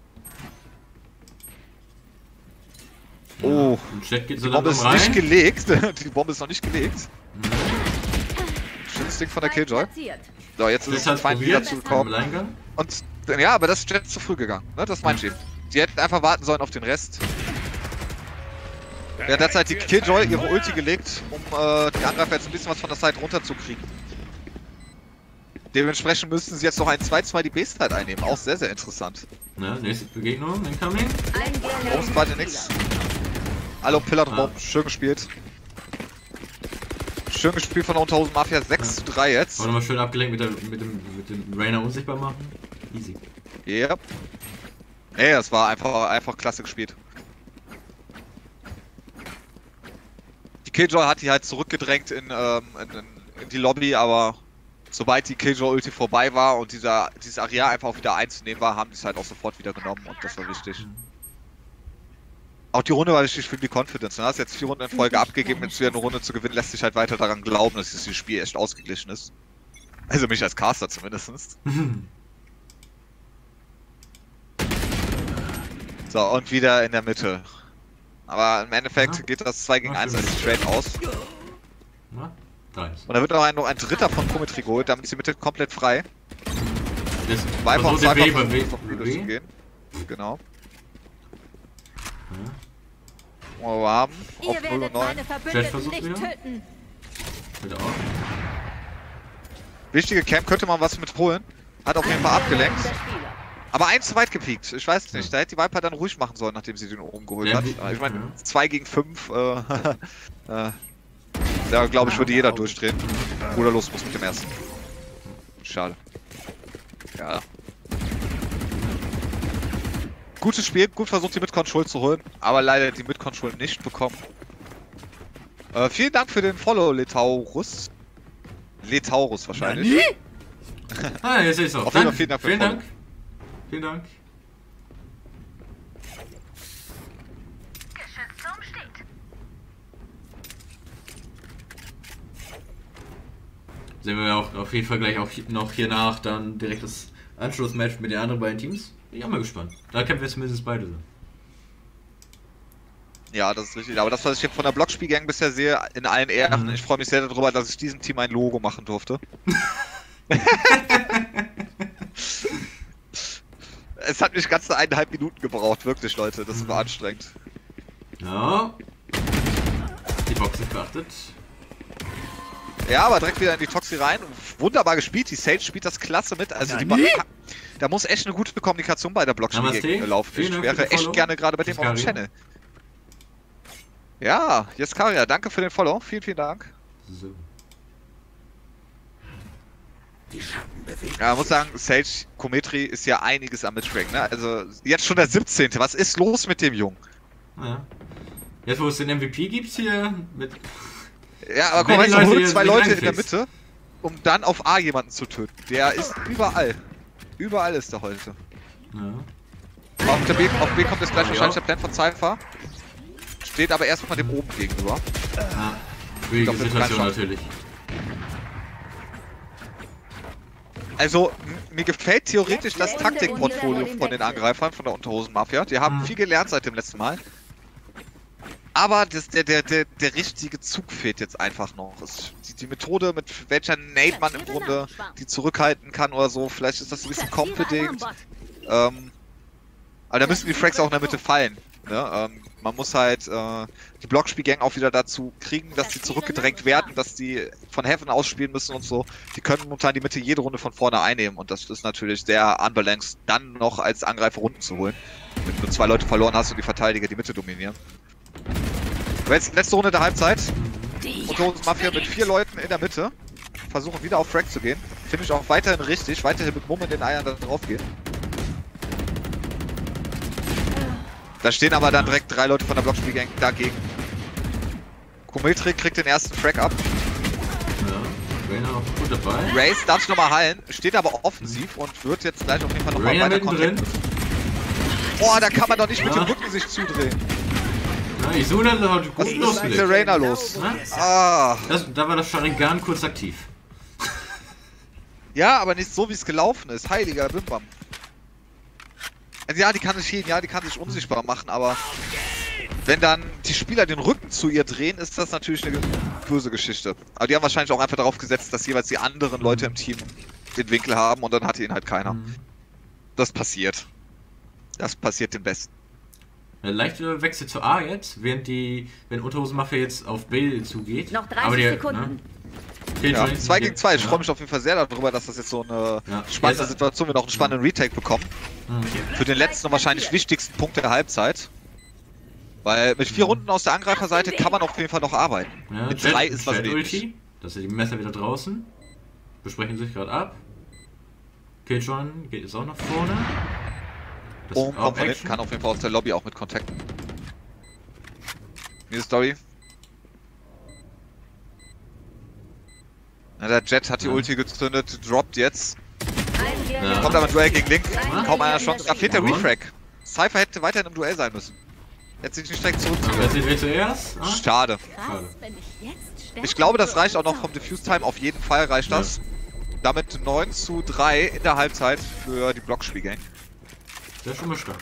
Oh, Im Chat geht die so Bombe langsam ist nicht rein. gelegt. Die Bombe ist noch nicht gelegt. Schönes Ding von der Spike Killjoy. platziert. So, jetzt ist Das es hat fein wieder probiert zu im kommen. Alleingang. Und ja, aber das ist jetzt zu früh gegangen. Ne? Das meint ich. Die hätten einfach warten sollen auf den Rest. Ja, derzeit die Killjoy ihre Ulti gelegt, um äh, die Angreifer jetzt ein bisschen was von der Seite runterzukriegen. Dementsprechend müssten sie jetzt noch ein zwei zwei die B-Side einnehmen. Auch sehr, sehr interessant. Na, nächste Begegnung, incoming. Ein Wehrleben. Groß beide nix. Hallo Pillar Ah. Bomb, schön gespielt. schön gespielt von der Unterhosen Mafia, sechs zu drei jetzt. Auch nochmal schön abgelenkt mit, der, mit dem, mit dem Rainer unsichtbar machen. Easy. Yep. Ey, das war einfach, einfach klasse gespielt. Die Killjoy hat die halt zurückgedrängt in, ähm, in, in, in die Lobby, aber sobald die Killjoy-Ulti vorbei war und dieser, dieses Areal einfach auch wieder einzunehmen war, haben die es halt auch sofort wieder genommen und das war wichtig. Auch die Runde war wichtig für die Confidence. Du hast jetzt vier Runden in Folge abgegeben, jetzt wieder eine Runde zu gewinnen, lässt sich halt weiter daran glauben, dass dieses Spiel echt ausgeglichen ist. Also mich als Caster zumindest. So, und wieder in der Mitte. Aber im Endeffekt ja. geht das zwei gegen eins als straight aus. Na, da ist. Und da wird noch ein, noch ein dritter von Kometri geholt, damit ist die Mitte komplett frei. Jetzt Viper und versucht der Cypher W bei W. versuchen durchzugehen. Genau. Ja. Und wir haben Ihr auf null werdet und neun. meine Jet Verbündeten versucht nicht wieder. töten. Bitte auch. Wichtige Camp, könnte man was mit holen. Hat auf jeden Fall abgelenkt. Der Spieler. Aber eins zu weit gepiekt. Ich weiß nicht, da hätte die Viper dann ruhig machen sollen, nachdem sie den oben geholt Ja, hat. die- Ich meine, ja. zwei gegen fünf, äh, äh, da glaube ich, würde jeder durchdrehen. Oder los muss mit dem ersten. Schade. Ja. Gutes Spiel, gut versucht die Mid-Control zu holen, aber leider die Mid-Control nicht bekommen. Äh, vielen Dank für den Follow, Letaurus. Letaurus wahrscheinlich. Ah, jetzt ist es auch. Auf jeden Fall Dank. vielen Dank für Vielen den Dank. Vielen Dank. Sehen wir auch auf jeden Fall gleich auch hier- noch hier nach dann direkt das Anschlussmatch mit den anderen beiden Teams. Bin ich auch mal gespannt. Da kämpfen wir zumindest beide so. Ja, das ist richtig. Aber das, was ich hier von der Blockspielgang bisher sehe, in allen Ehren, Mhm. ich freue mich sehr darüber, dass ich diesem Team ein Logo machen durfte. Es hat mich ganze eineinhalb Minuten gebraucht, wirklich, Leute. Das war anstrengend. Ja. Die Box ist beachtet. Ja, aber direkt wieder in die Toxi rein. Wunderbar gespielt. Die Sage spielt das klasse mit. Also die Ba- da muss echt eine gute Kommunikation bei der Blockspielgang Namaste. laufen. Vielen Ich Dank wäre für den echt Follow. gerne gerade bei dem auf dem Jeskaria. Channel. Ja, Jeskaria, danke für den Follow. Vielen, vielen Dank. So. Ja, man muss sagen, Sage Kometri ist ja einiges am Mitrank, ne? Also jetzt schon der siebzehnte. Was ist los mit dem Jungen? Ja. Jetzt wo es den M V P gibt hier mit. Ja, aber Wenn guck mal, die weißt du, Leute hol hier zwei so Leute in der reinkriegst. Mitte, um dann auf A jemanden zu töten. Der ist überall. Überall ist er heute. Ja. Auf, der B, auf B kommt jetzt gleich Ja. wahrscheinlich der Plan von Cypher. Steht aber erstmal dem oben gegenüber. Ja. Schwierige glaub, das ist Situation ganz natürlich. Also, m- mir gefällt theoretisch das Taktikportfolio von den Angreifern, von der Unterhosen-Mafia. Die haben Mhm. viel gelernt seit dem letzten Mal. Aber das, der, der, der, der richtige Zug fehlt jetzt einfach noch. Es, die, die Methode, mit welcher Nate man im Grunde die zurückhalten kann oder so, vielleicht ist das ein bisschen kompedent. Ähm, aber da müssen die Frags auch in der Mitte fallen. Ne? Ähm, man muss halt äh, die Blockspielgang auch wieder dazu kriegen, dass die zurückgedrängt werden, dass die von Heaven ausspielen müssen und so. Die können momentan die Mitte jede Runde von vorne einnehmen und das ist natürlich sehr unbalanced, dann noch als Angreifer Runden zu holen. Wenn du nur zwei Leute verloren hast und die Verteidiger die Mitte dominieren. Aber jetzt letzte Runde der Halbzeit. Und Mafia mit vier Leuten in der Mitte. Versuchen wieder auf Frag zu gehen. Finde ich auch weiterhin richtig. Weiterhin mit Mumm in den Eiern da drauf gehen. Da stehen aber dann direkt drei Leute von der Blockspielgang dagegen. Kometri kriegt den ersten Frag ab. Ja. Rainer auch gut dabei. Race darf sich nochmal heilen, steht aber offensiv und wird jetzt gleich auf jeden Fall nochmal Rainer weiter mittendrin. Kontakt. Boah, da kann man doch nicht mit Ja. dem Rücken sich zudrehen. Ja, Isuna hat Was gut ist mit der losgelegt. Rainer los? Ja? Ah. Das, da war das Sharingan kurz aktiv. Ja, aber nicht so, wie es gelaufen ist. Heiliger Bimbam. Also ja, die kann sich hin, ja, die kann sich unsichtbar machen, aber wenn dann die Spieler den Rücken zu ihr drehen, ist das natürlich eine böse Geschichte. Aber die haben wahrscheinlich auch einfach darauf gesetzt, dass jeweils die anderen Leute im Team den Winkel haben und dann hatte ihn halt keiner. Mhm. Das passiert. Das passiert dem Besten. Der leichte Wechsel zu A jetzt, während die, wenn Unterhosen-Mafia jetzt auf B zugeht. Noch dreißig Aber die, Sekunden. Ne? Ja, zwei gegen zwei. Ich Ja. freue mich auf jeden Fall sehr darüber, dass das jetzt so eine Ja. spannende Jetzt- Situation wir noch einen spannenden Retake bekommen. Mhm. Für den letzten und wahrscheinlich wichtigsten Punkt der Halbzeit. Weil mit vier Runden aus der Angreiferseite kann man auf jeden Fall noch arbeiten. Ja, Mit Jet- drei ist was Jet wenig. Ulti. Das sind die Messer wieder draußen. Besprechen sich gerade ab. Killjoy geht jetzt auch nach vorne. Das Oh, ist auch kommt von hinten, Action. kann auf jeden Fall aus der Lobby auch mit kontakten. Diese Story. Na, der Jet hat die Ja. Ulti gezündet, droppt jetzt. Ein Gear Ja. Kommt aber ein Duell gegen Link. Ja. Kaum einer Chance. Da fehlt der Ja. Refrag. Cypher hätte weiterhin im Duell sein müssen. Hätte sich nicht direkt Wer zurückziehen. sieht wer zuerst? Ah? Schade. Schade. wenn ich jetzt sterbe. Ich glaube, das reicht auch noch vom Diffuse Time. Auf jeden Fall reicht Ja. das. Damit neun zu drei in der Halbzeit für die Blockspielgang. Der ist schon mal stark.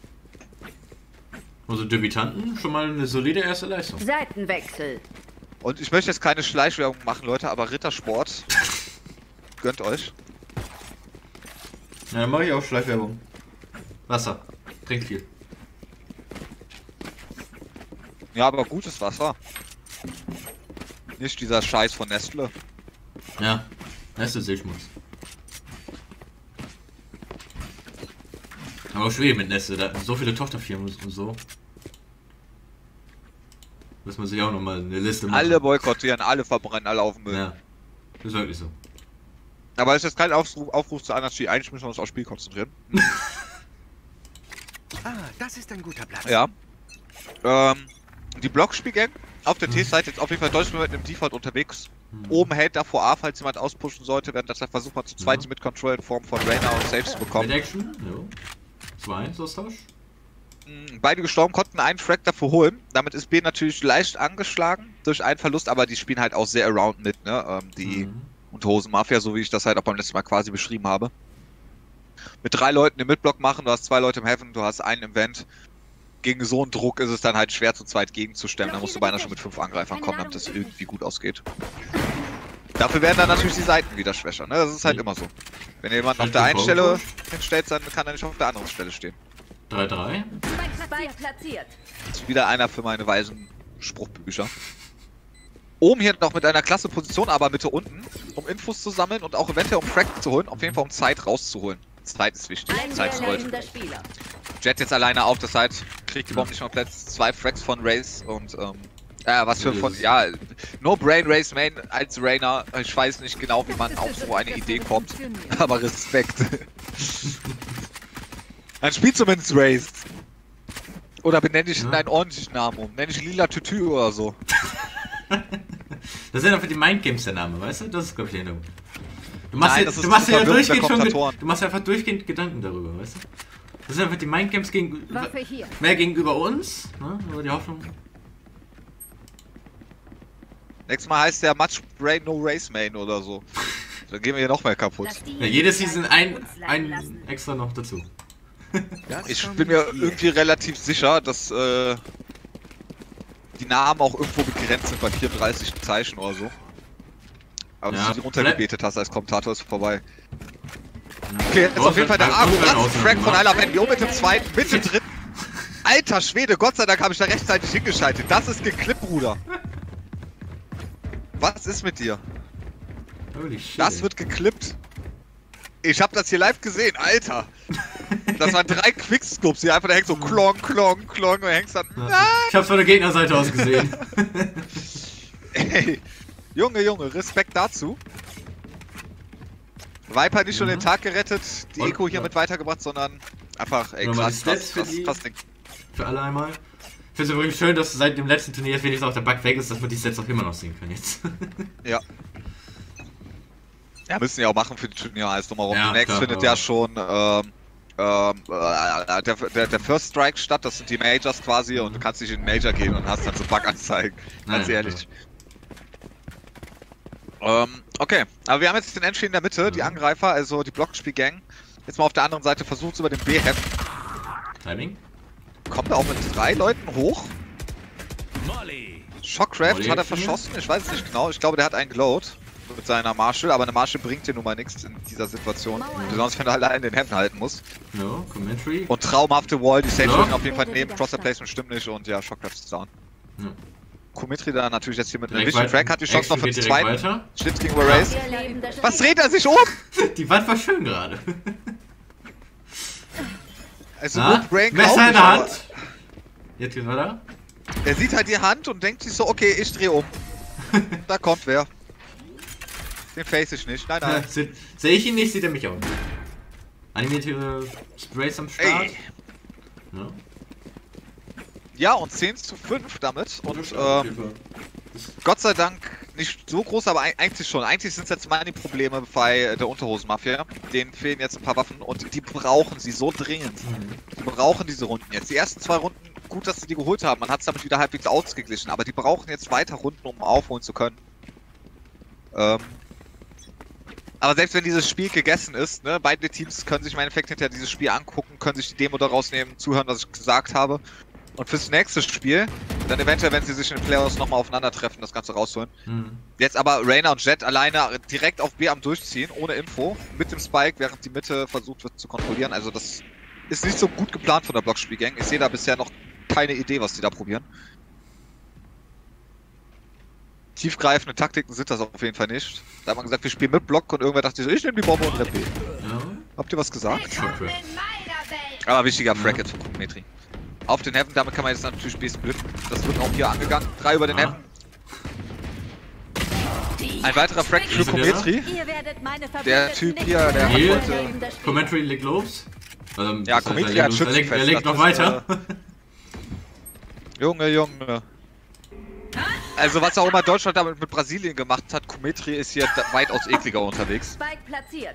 Also Debütanten, schon mal eine solide erste Leistung. Seitenwechsel. Und ich möchte jetzt keine Schleichwerbung machen, Leute, aber Rittersport gönnt euch. Ja, dann mache ich auch Schleichwerbung. Wasser. Trinkt viel. Ja, aber gutes Wasser. Nicht dieser Scheiß von Nestle. Ja, das ist Seeschmutz. Aber auch schwierig mit Nestle, da so viele Tochterfirmen und so. Muss man sich auch nochmal eine Liste machen. Alle boykottieren, alle verbrennen, alle auf dem Müll. Ja, das ist wirklich so. Aber es ist jetzt kein Aufruf, Aufruf zu Anarchie. Eigentlich müssen wir uns aufs Spiel konzentrieren. Ah, das ist ein guter Platz. Ja. Ähm, die Blockspielgang auf der T-Seite jetzt auf jeden Fall deutlich mehr mit einem Default unterwegs. Oben hält davor A, falls jemand auspushen sollte, während das er versucht mal zu zweit Ja. mit Control in Form von Reyna und Safe zu bekommen. Mit Action, jo. zwei eins Austausch. Mm, Beide gestorben, konnten einen Frag dafür holen. Damit ist B natürlich leicht angeschlagen durch einen Verlust, aber die spielen halt auch sehr around mit, ne? Ähm, die Mhm. Unterhosen-Mafia, so wie ich das halt auch beim letzten Mal quasi beschrieben habe. Mit drei Leuten im Midblock machen, du hast zwei Leute im Heaven, du hast einen im Vent. Gegen so einen Druck ist es dann halt schwer zu zweit gegenzustemmen. Da musst du beinahe schon mit fünf Angreifern kommen, damit das irgendwie gut ausgeht. Dafür werden dann natürlich die Seiten wieder schwächer, ne? Das ist halt Mhm. immer so. Wenn jemand auf Halt der einen die Stelle Vorwurf. hinstellt, dann kann er nicht auf der anderen Stelle stehen. drei drei. Spike platziert. Das ist wieder einer für meine weisen Spruchbücher. Oben hier noch mit einer klasse Position, aber Mitte unten, um Infos zu sammeln und auch eventuell um Frag zu holen. Auf jeden Fall um Zeit rauszuholen. Zeit ist wichtig. Ein Zeit ist Gear Gold. leitender Spieler. Jet jetzt alleine auf der Side, kriegt die Bombe nicht komplett. Zwei Frags von Raze und ähm, äh, was für von, ja, no brain Raze Main als Reyna. Ich weiß nicht genau, wie man auf so eine Idee kommt, aber Respekt. Dann spielt zumindest Raze. Oder benenne ich Ja. einen ordentlichen Namen um. Nenne ich Lila Tütü oder so. Das ist ja für die Mindgames der Name, weißt du? Das ist, glaube ich, der Hintergrund. Du machst Nein, ja, das ist du machst die ja Verwirrung der durchgehend schon, Ge- Kommentatoren. du machst einfach durchgehend Gedanken darüber, weißt du? Das sind einfach die Mindgames gegenüber, Waffe hier. mehr gegenüber uns, ne? Aber die Hoffnung. Nächstes Mal heißt der Much Brain No Race Main oder so. Dann gehen wir hier noch mehr kaputt. Dass die Ja, jede Season ein, uns leiden lassen. ein extra noch dazu. Das Ich kommt bin mir hier. irgendwie relativ sicher, dass äh, die Namen auch irgendwo begrenzt sind bei vierunddreißig Zeichen oder so. Aber Ja, dass du die runtergebetet hast als Kommentator ist vorbei. Ja. Okay, jetzt ist auf jeden Fall der Ausland- Argo Ausland- Frank von Ausland- Ayla Vendio mit dem zweiten, mit dem dritten. Alter Schwede, Gott sei Dank habe ich da rechtzeitig hingeschaltet. Das ist geklippt, Bruder. Was ist mit dir? Holy shit. Das wird geklippt. Ich habe das hier live gesehen, Alter. Das waren drei Quickscopes, die einfach da hängt so klong, klong, klong und hängst dann. Ja. Ich hab's von der Gegnerseite aus gesehen. Ey, Junge, Junge, Respekt dazu. Viper nicht nur Mhm. den Tag gerettet, die Und- Eco hier ja. mit weitergebracht, sondern einfach, ey, Nochmal krass, die krass, Stats für krass, die- krass, Ding. Für alle einmal. Ich finde es übrigens schön, dass seit dem letzten Turnier jetzt wenigstens auch der Bug weg ist, dass wir die Sets auch immer noch sehen können jetzt. Ja. Ja, müssen ja auch machen für die Turniere alles drumherum. Ja, Demnächst klar, findet aber- ja schon ähm, ähm, äh, der, der, der First Strike statt, das sind die Majors quasi und du kannst nicht in den Major gehen und hast dann so Bug-Anzeigen. Ganz Naja, ehrlich. Ähm, okay, aber wir haben jetzt den Endspiel in der Mitte, die Mhm. Angreifer, also die Blockspiel-Gang. Jetzt mal auf der anderen Seite versucht es über den B-Heft. Timing? Kommt er auch mit drei Leuten hoch? Shockcraft Molly hat er jetzt hier? verschossen, ich weiß es nicht genau. Ich glaube, der hat einen Glowed mit seiner Marshall, aber eine Marshall bringt dir nun mal nichts in dieser Situation. Besonders wenn du halt allein den Händen halten musst. No, Commentary. Und traumhafte Wall, die Sage Ja. würden auf jeden Fall nehmen, Crosshair Placement stimmt nicht und ja, Shockcraft ist down. Ja. Kumitri da natürlich jetzt hier mit einem Direkt Vision weiter. Frag, hat die Chance noch für Action den geht zweiten. direkt weiter. Shit gegen Race. Gear leitender Spieler. Was dreht er sich um? Die Wand war schön gerade. Also Ah, gut, Brain Messer glaub in ich, der aber Hand. Jetzt geht's weiter. er sieht halt die Hand und denkt sich so, okay, ich dreh um. Da kommt wer. Den face ich nicht. Nein, nein. Sehe ich ihn nicht, sieht er mich auch nicht. Animierte Sprays am Start. Ey. Ja. Ja, und zehn zu fünf damit. Und ähm, Gott sei Dank nicht so groß, aber eigentlich schon. Eigentlich sind es jetzt meine Probleme bei der Unterhosenmafia. Denen fehlen jetzt ein paar Waffen und die brauchen sie so dringend. Die brauchen diese Runden jetzt. Die ersten zwei Runden, gut, dass sie die geholt haben. Man hat es damit wieder halbwegs ausgeglichen. Aber die brauchen jetzt weiter Runden, um aufholen zu können. Ähm, aber selbst wenn dieses Spiel gegessen ist, ne, beide Teams können sich im Endeffekt hinterher dieses Spiel angucken, können sich die Demo daraus nehmen, zuhören, was ich gesagt habe. Und fürs nächste Spiel, dann eventuell, wenn sie sich in den Playoffs nochmal aufeinandertreffen, das Ganze rausholen. Mhm. Jetzt aber Reyna und Jet alleine direkt auf B am Durchziehen, ohne Info, mit dem Spike, während die Mitte versucht wird zu kontrollieren. Also das ist nicht so gut geplant von der Blockspielgang. Ich sehe da bisher noch keine Idee, was die da probieren. Tiefgreifende Taktiken sind das auf jeden Fall nicht. Da hat man gesagt, wir spielen mit Block und irgendwer dachte so, ich nehme die Bombe und reppe. Ja. Habt ihr was gesagt? Okay. Aber wichtiger Fracket von Kumetri. Auf den Heaven, damit kann man jetzt natürlich B splitten. Das wird auch hier angegangen. Drei über den ah. Heaven. Ein weiterer Frag für Kumetri. Der Typ hier, der hier. hat heute... Kumetri legt los. Ähm, ja, Kumetri hat Schützenfest. Er legt noch weiter. Äh, Junge, Junge. Also was auch immer Deutschland damit mit Brasilien gemacht hat, Kumetri ist hier weitaus ekliger unterwegs. Spike platziert.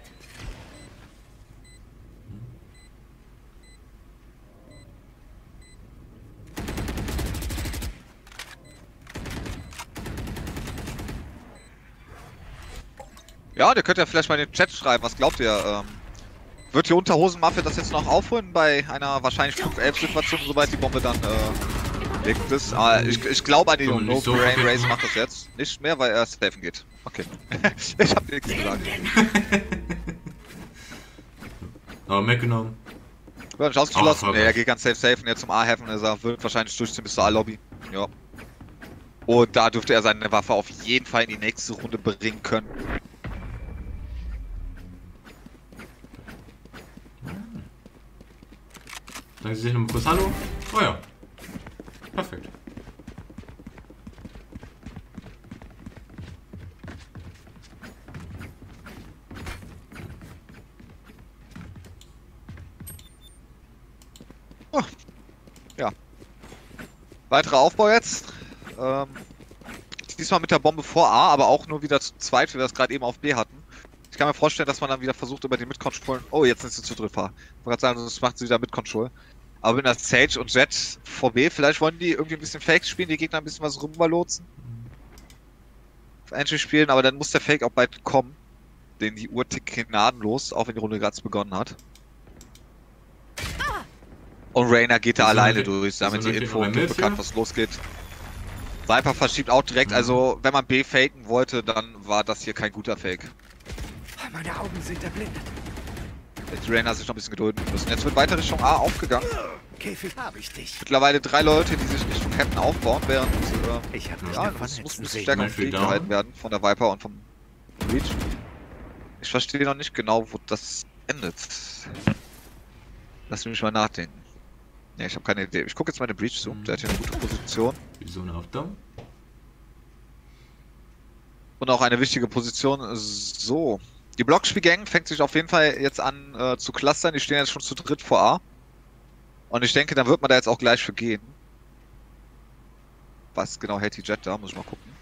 Ja, der könnt ja vielleicht mal in den Chat schreiben, was glaubt ihr? Ähm, wird die Unterhosenmafia das jetzt noch aufholen bei einer wahrscheinlich fünf elf Situation, sobald die Bombe dann äh, liegt ist? Ah, ich ich glaube an die So, No so Brain okay. Race macht das jetzt. Nicht mehr, weil er safen geht. Okay. Ich hab nichts gesagt. Aber mitgenommen. Wird nicht ausgeschlossen. Ach, Nee, er geht ganz safe safen, jetzt zum A-Heaven, er wird wahrscheinlich durchziehen bis zur A-Lobby. Ja. Und da dürfte er seine Waffe auf jeden Fall in die nächste Runde bringen können. Sagen Sie sich nochmal kurz Hallo. Oh ja. Perfekt. Oh. Ja. Weiterer Aufbau jetzt. Ähm, diesmal mit der Bombe vor A, aber auch nur wieder zu zweit, wie wir das gerade eben auf B hatten. Ich kann mir vorstellen, dass man dann wieder versucht, über den Mid-Control... Oh, jetzt sind sie zu dritt fahr. Ich wollte gerade sagen, das macht sie wieder Mid-Control. Aber mit einer Sage und Jet vor B, vielleicht wollen die irgendwie ein bisschen Fakes spielen, die Gegner ein bisschen was rüberlotsen. Auf Entry spielen, aber dann muss der Fake auch bald kommen. Den die Uhr tickt gnadenlos, auch wenn die Runde gerade begonnen hat. Und Reyna geht da alleine durch, damit die Info und bekannt, was losgeht. Viper verschiebt auch direkt, also wenn man B faken wollte, dann war das hier kein guter Fake. Meine Augen sind erblindet. Jetzt Reyna sich noch ein bisschen gedulden müssen. Jetzt wird weiter Richtung A aufgegangen. Käfig habe ich dich. Mittlerweile drei Leute, die sich Richtung Heaven aufbauen, während äh, Ich habe mich ja, davon das muss ein hetzen bisschen sehen. stärker entgegengehalten werden von der Viper und vom Breach. Ich verstehe noch nicht genau, wo das endet. Lass mich mal nachdenken. Ja, ich habe keine Idee. Ich gucke jetzt mal den Breach zu. Der hat hier eine gute Position. Wieso eine Aufdown? Und auch eine wichtige Position. So. Die Blockspielgang fängt sich auf jeden Fall jetzt an äh, zu clustern. Die stehen jetzt schon zu dritt vor A. Und ich denke, dann wird man da jetzt auch gleich für gehen. Was genau hält die Jet da? Muss ich mal gucken.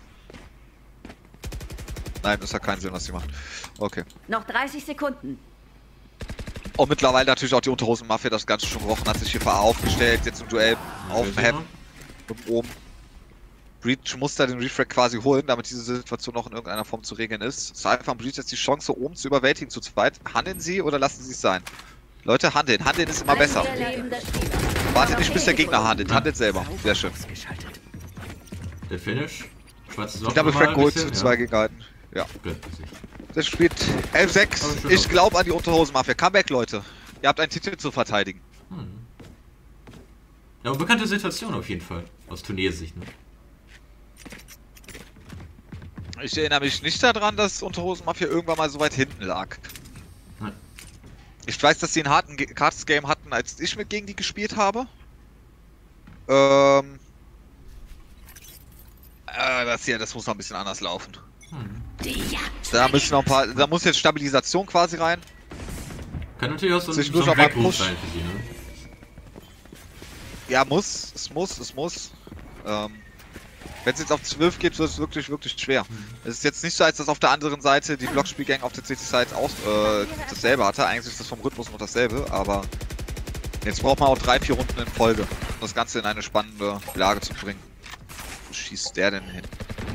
Nein, das hat keinen Sinn, was sie macht. Okay. Noch dreißig Sekunden. Und mittlerweile natürlich auch die Unterhosenmafia das Ganze schon gerochen, hat sich hier vor A aufgestellt. Jetzt im Duell auf dem Heaven. Und oben. Breach muss da den Refrag quasi holen, damit diese Situation noch in irgendeiner Form zu regeln ist. Cypher und Breach jetzt die Chance, oben zu überwältigen zu zweit. Handeln sie oder lassen sie es sein? Leute, handeln. Handeln ist immer besser. Wartet nicht, bis der Gegner handelt. Handelt selber. Sehr schön. Der Finish. Schwarzes Loch. Ich glaube, Frag geholt zu ja. zwei gegenhalten. Ja. Gut, Das spielt elf sechs. Ich glaube an die Unterhosenmafia. Comeback, Leute. Ihr habt einen Titel zu verteidigen. Hm. Ja, aber bekannte Situation auf jeden Fall. Aus Turniersicht, ne? Ich erinnere mich nicht daran, dass Unterhosenmafia irgendwann mal so weit hinten lag. Nein. Ich weiß, dass sie einen harten Cards-Game hatten, als ich mit gegen die gespielt habe. Ähm... Äh, das hier, das muss noch ein bisschen anders laufen. Hm. Da müssen noch ein paar. Da muss jetzt Stabilisation quasi rein. Kann natürlich auch so ein, so Zwischendurch ein aber Weckruf Push. sein für sie, ne? Ja, muss. Es muss, es muss. Ähm, Wenn es jetzt auf zwölf geht, wird es wirklich, wirklich schwer. Es ist jetzt nicht so, als dass auf der anderen Seite die Blockspielgang auf der C C-Side auch äh, dasselbe hatte. Eigentlich ist das vom Rhythmus noch dasselbe, aber jetzt braucht man auch drei, vier Runden in Folge, um das Ganze in eine spannende Lage zu bringen. Wo schießt der denn hin?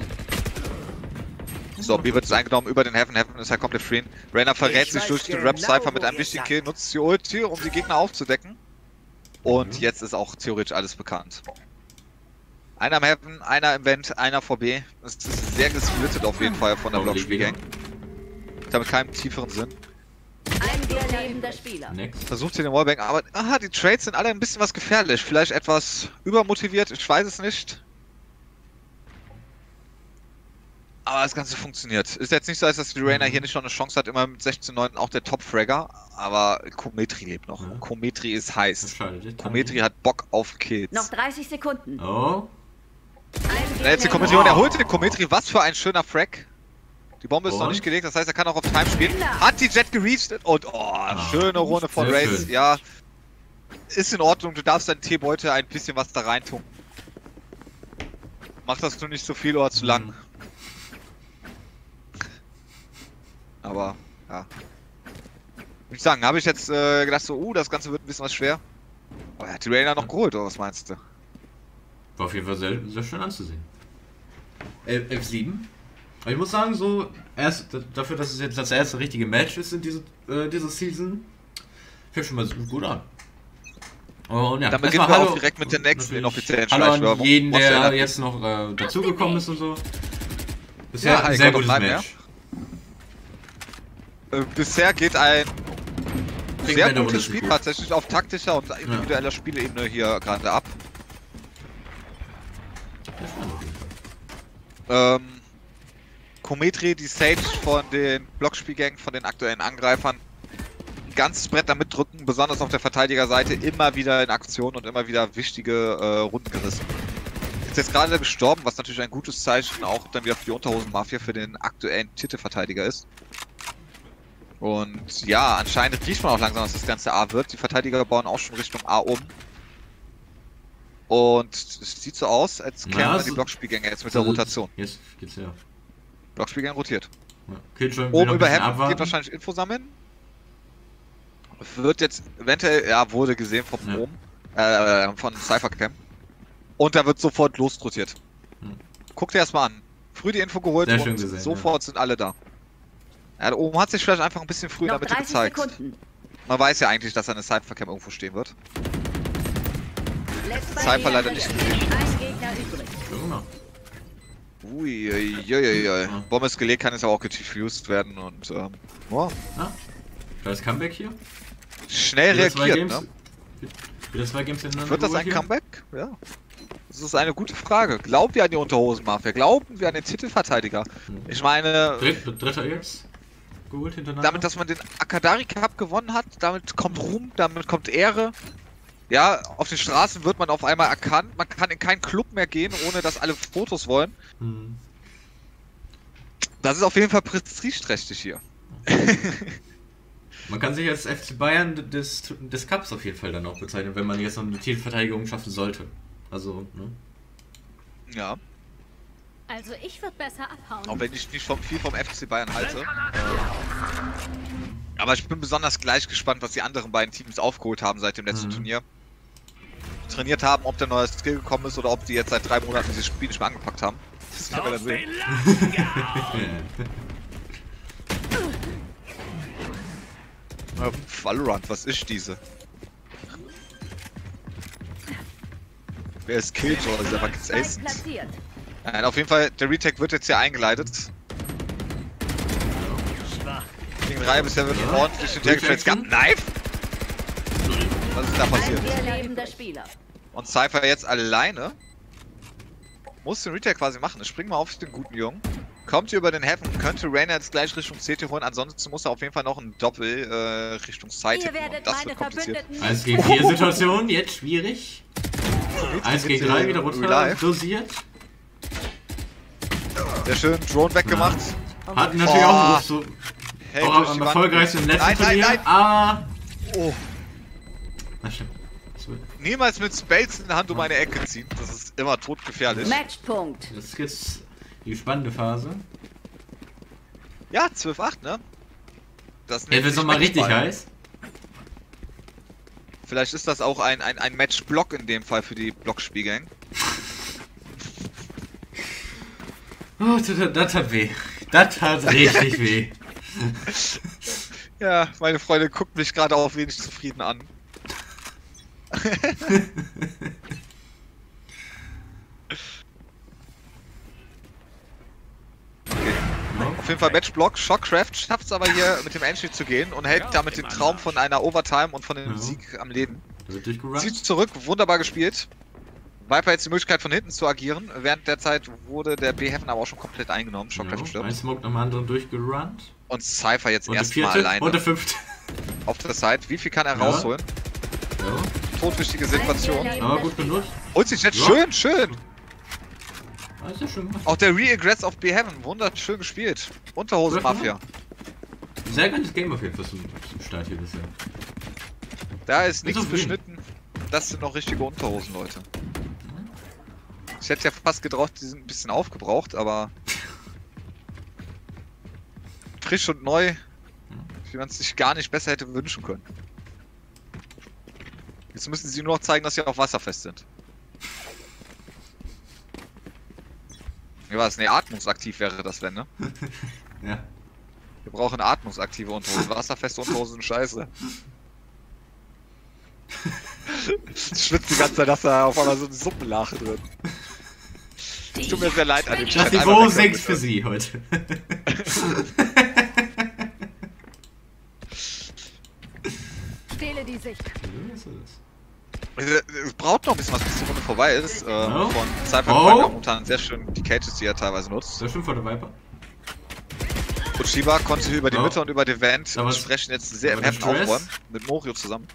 So, B wird es eingenommen über den Heaven. Heaven ist ja komplett free. Reyna verrät Ich sich weiß durch den genau, Rap-Cypher mit wo einem ihr wichtigen seid. Kill, nutzt die Ulti, um die Gegner aufzudecken. Und Mhm. jetzt ist auch theoretisch alles bekannt. Einer im Heaven, einer im Vent, einer vor B. Es ist sehr gesplittet auf jeden Fall von der Warum Blockspielgang. Ich habe keinen tieferen Sinn. Ein überlebender Spieler. Next. Versucht hier den Wallbang, aber aha, die Trades sind alle ein bisschen was gefährlich. Vielleicht etwas übermotiviert, ich weiß es nicht. Aber das Ganze funktioniert. Ist jetzt nicht so, als dass die Reyna Mhm. hier nicht noch eine Chance hat, immer mit sechzehn neun auch der Top-Fragger. Aber Kometri lebt noch. Ja. Kometri ist heiß. Schade. das kann Kometri ich. hat Bock auf Kills. Noch dreißig Sekunden. Oh. Ein Ja, jetzt die Gegner Kometri und er Wow. holt den Kometri. Was für ein schöner Frag. Die Bombe ist noch Und? nicht gelegt, das heißt, er kann auch auf Time spielen. Hat die Jet gereached und oh, schöne Runde von Sehr Raze. schön. Ja, ist in Ordnung. Du darfst deinen Teebeute ein bisschen was da rein tun. Mach das nur nicht so viel oder zu lang. Mhm. Aber, ja. Würde ich sagen, habe ich jetzt äh, gedacht so, uh, das Ganze wird ein bisschen was schwer. Aber er hat die Reyna noch geholt, oder was meinst du? War auf jeden Fall sehr, sehr schön anzusehen. F sieben. Aber ich muss sagen, so, erst dafür, dass es jetzt das erste richtige Match ist in diese, äh, dieser Season, fängt schon mal gut an. Und ja, Dann erstmal beginnen wir hallo- auch direkt mit der nächsten natürlich inoffiziellen Hallo an Schleichwerbung. jeden, Monster der Energy. jetzt noch äh, dazugekommen ist und so. Bisher Ja, ein hi, sehr kommt gutes noch rein, Match. Äh, bisher geht ein Klingt sehr meine Runde gutes ist Spiel gut. tatsächlich auf taktischer und individueller Spielebene hier gerade ab. Das ist auf jeden Fall. Ähm, Kometri, die Sage von den Blockspielgängen, von den aktuellen Angreifern, ganzes Brett damit drücken, besonders auf der Verteidigerseite, immer wieder in Aktion und immer wieder wichtige äh, Runden gerissen. Ist jetzt gerade gestorben, was natürlich ein gutes Zeichen auch dann wieder für die Unterhosen-Mafia, für den aktuellen Titelverteidiger ist. Und ja, anscheinend riecht man auch langsam, dass das ganze A wird. Die Verteidiger bauen auch schon Richtung A um. Und es sieht so aus, als Ja, kämen dann so- die Blockspielgänge jetzt mit der So, Rotation. Jetzt geht's ja. Blockspielgang rotiert. Ja. Killjoy will noch Oben ein über bisschen Heaven abwarten. geht wahrscheinlich Info sammeln. Wird jetzt eventuell, ja, wurde gesehen vom Ja. oben, äh, von Cyphercam. Und da wird sofort losrotiert. Hm. Guck dir das mal an. Früh die Info geholt Sehr und schön gesehen, sofort sind alle da. Ja, da oben hat sich vielleicht einfach ein bisschen früh in der Noch Mitte dreißig gezeigt. Sekunden. Man weiß ja eigentlich, dass eine Cyphercam irgendwo stehen wird. Letzter Cypher Gegner leider nicht verletzt. gesehen. Ein Gegner übrig. Schön gemacht. Ui, ui, ui, ui, ui. Ja. Bombe ist gelegt, kann jetzt aber auch gefused werden und ähm, wow. Ah, kleines Comeback hier. Schnell Wieder zwei reagiert, Games. ne? Wieder zwei Games hintereinander. Wird das geholt ein hier. Comeback? Ja. Das ist eine gute Frage. Glauben wir an die Unterhosen-Mafia? Glauben wir an den Titelverteidiger? Hm. Ich meine, Dritt, dritter jetzt. Geholt hintereinander. damit, dass man den Akadari Cup gewonnen hat, damit kommt Ruhm, damit kommt Ehre. Ja, auf den Straßen wird man auf einmal erkannt. Man kann in keinen Club mehr gehen, ohne dass alle Fotos wollen. Hm. Das ist auf jeden Fall prestigeträchtig hier. Man kann sich als F C Bayern des, des Cups auf jeden Fall dann auch bezeichnen, wenn man jetzt noch eine Titelverteidigung schaffen sollte. Also, ne? Ja, Also ich würde besser abhauen. auch wenn ich nicht vom, viel vom F C Bayern halte. Aber ich bin besonders gleich gespannt, was die anderen beiden Teams aufgeholt haben seit dem letzten Mhm. Turnier. Trainiert haben, ob der neue Skill gekommen ist oder ob die jetzt seit drei Monaten dieses Spiel nicht mehr angepackt haben. Das werden wir dann sehen. Äh, Valorant, was ist diese? Wer ist Killjoy? Das ist aber Spike gezaced. platziert. Nein, auf jeden Fall, der Retake wird jetzt hier eingeleitet. Gegen Reihe bisher wird Ja. ordentlich hintergestellt. Es gab Jackson. Knife! Was ist da passiert? Ein überlebender Spieler. Und Cypher jetzt alleine. Muss den Retake quasi machen. Spring mal auf den guten Jungen. Kommt hier über den Heaven. Könnte Reyna jetzt gleich Richtung C T holen. Ansonsten muss er auf jeden Fall noch ein Doppel äh, Richtung Side Ihr hitten. werdet Und das meine wird kompliziert. Verbündeten eins gegen vier Situation, jetzt schwierig. eins gegen drei wieder runter Relive. dosiert. Sehr schön. Drone weggemacht. Hatten natürlich Oh. auch so, Hey, auch durch am die Wand. erfolgreichsten im letzten Nein, nein, Turnier. nein. Ah, Oh, na stimmt. Das wird- niemals mit Spells in der Hand um eine Ecke ziehen. Das ist immer todgefährlich. Matchpunkt. Das ist jetzt die spannende Phase. Ja, zwölf acht, ne? Das Jetzt nennt wird's sich nochmal richtig Matchball. heiß. Vielleicht ist das auch ein, ein, ein Match-Block in dem Fall für die Blockspielgang. Oh, das, das hat weh. Das hat richtig weh. Ja, meine Freundin guckt mich gerade auch wenig zufrieden an. Auf jeden Fall Matchblock. Shockcraft schafft es aber hier mit dem Entry zu gehen und hält damit den Traum von einer Overtime und von dem Ja. Sieg am Leben. Da wird durchgerunnt. Zieht zurück, wunderbar gespielt. Viper jetzt die Möglichkeit von hinten zu agieren. Während der Zeit wurde der B-Heaven aber auch schon komplett eingenommen. Shockcraft Ja, stirbt. ein Smoke nach dem anderen durchgerunnt. Und Cypher jetzt Und der erstmal vierte alleine und der fünfte. auf der Side. Wie viel kann er Ja. rausholen? Ja, Todwichtige Situation. aber gut benutzt. Holt sich jetzt Ja. schön, schön. Ah, ist ja schön gemacht. Auch der Re-Aggress auf B-Heaven. Wunderschön gespielt. Unterhose Mafia. Sehr geiles Game auf jeden Fall zum, zum Start hier bisher. Da ist nichts zufrieden. beschnitten. Das sind noch richtige Unterhosen, Leute. Ich hätte ja fast gedacht, die sind ein bisschen aufgebraucht, aber frisch und neu, wie man es sich gar nicht besser hätte wünschen können. Jetzt müssen sie nur noch zeigen, dass sie auch wasserfest sind. Wie war es? Ne, atmungsaktiv wäre das, wenn, ne? Ja. Wir brauchen atmungsaktive Unterhosen. Wasserfeste Unterhosen sind scheiße. Ich schwitze die ganze Zeit, dass da auf einmal so eine Suppenlache drin. Es tut mir sehr leid an den Das Chat. Niveau Einmal sinkt weg, für bitte. sie heute. Stehle die Sicht. Es braucht noch ein bisschen was, bis die Runde vorbei ist. Äh, Oh. Von Cypher Oh. momentan sehr schön die Cages, die er teilweise nutzt. Sehr schön vor der Viper. Und Shiba konnte über die Oh. Mitte und über den Vent Da war's- entsprechend jetzt sehr im aber Heft der Stress. aufräumen. Mit Morio zusammen.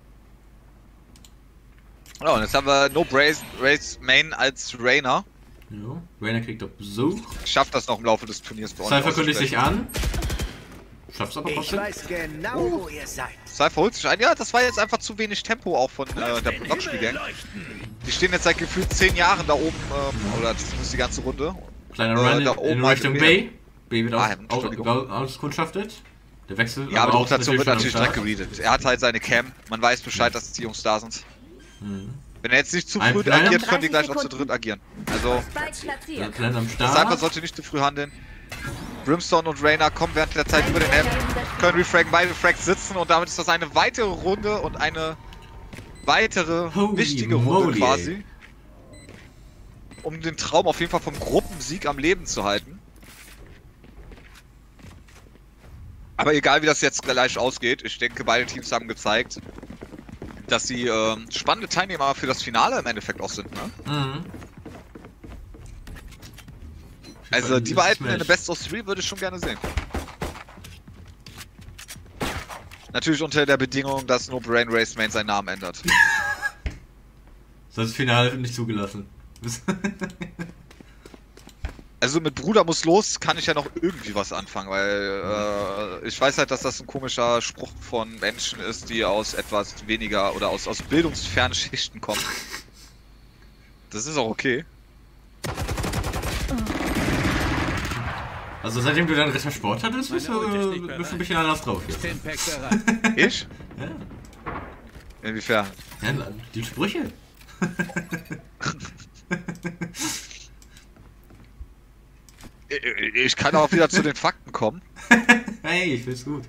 Ja, und jetzt haben wir No Brace Race Main als Rainer. Jo. Rainer kriegt auf Besuch. Schafft das noch im Laufe des Turniers bei uns. Cypher kündigt sich an. Schafft's aber Ich trotzdem. weiß genau, Uh. wo ihr seid. Cypher holt sich ein. Ja, das war jetzt einfach zu wenig Tempo auch von äh, der Blockspielgang. Die stehen jetzt seit gefühlt zehn Jahren da oben, ähm, oder zumindest die ganze Runde. Kleiner Äh, Run da in, oben in halt Richtung im B. B wird Ah, auch, Entschuldigung. auch, auch auskundschaftet. Der Wechsel. Ja, aber die auch Rotation wird schon am natürlich direkt Start. geredet. Er hat halt seine Cam, man weiß Bescheid, dass die Jungs da sind. Mhm. Wenn er jetzt nicht zu Ein früh Plan. agiert, können die gleich auch zu dreißig dritt agieren. Also, Spike Der platziert. Plan am Cypher Start. sollte nicht zu früh handeln. Brimstone und Rainer kommen während der Zeit über den Heaven, können refraggen, beide Frags sitzen und damit ist das eine weitere Runde und eine weitere Holy wichtige Runde moly, quasi. Um den Traum auf jeden Fall vom Gruppensieg am Leben zu halten. Aber egal wie das jetzt gleich ausgeht, ich denke beide Teams haben gezeigt, dass sie ähm, spannende Teilnehmer für das Finale im Endeffekt auch sind, ne? Mhm. Also die beiden in Smash. eine Best of Three würde ich schon gerne sehen. Natürlich unter der Bedingung, dass No Brain Race Main seinen Namen ändert. Das Finale nicht zugelassen. Also mit Bruder muss los kann ich ja noch irgendwie was anfangen, weil äh, ich weiß halt, dass das ein komischer Spruch von Menschen ist, die aus etwas weniger oder aus, aus bildungsfernen Schichten kommen. Das ist auch okay. Also seitdem du deinen Ritter Sport hattest, bist du, Meine Ult ist nicht bist du ein bereit. bisschen anders drauf jetzt. Pinpack bereit. Ich? Ja. Inwiefern? Ja, die Sprüche. Ich- Ich kann auch wieder zu den Fakten kommen. Hey, ich find's gut.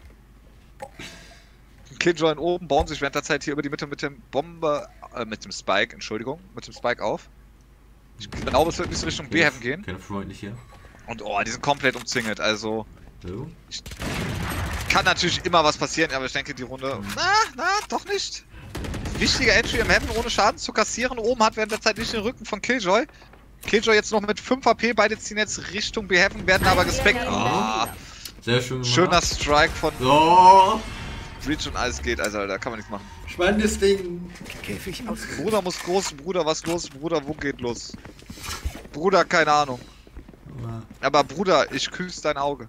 Killjoy oben bauen sich während der Zeit hier über die Mitte mit dem Bomber, äh, mit dem Spike, Entschuldigung, mit dem Spike auf. Ich glaube, es wird nicht so Richtung B-Heaven gehen. Keine freundlich hier. Und oh, die sind komplett umzingelt, also So. kann natürlich immer was passieren, aber ich denke die Runde, na, na, doch nicht. Wichtige Entry im Heaven, ohne Schaden zu kassieren. Oben hat während der Zeit nicht den Rücken von Killjoy. Killjoy jetzt noch mit fünf H P, beide ziehen jetzt Richtung B-Heaven, werden aber gespeckt. Ah, Sehr schön gemacht. schöner Strike von So. Breach und alles geht, also da kann man nichts machen. Spannendes Ding. Käfig aus. Bruder muss groß, Bruder, was los? Bruder, wo geht los? Bruder, keine Ahnung. Aber Bruder, ich küsse dein Auge.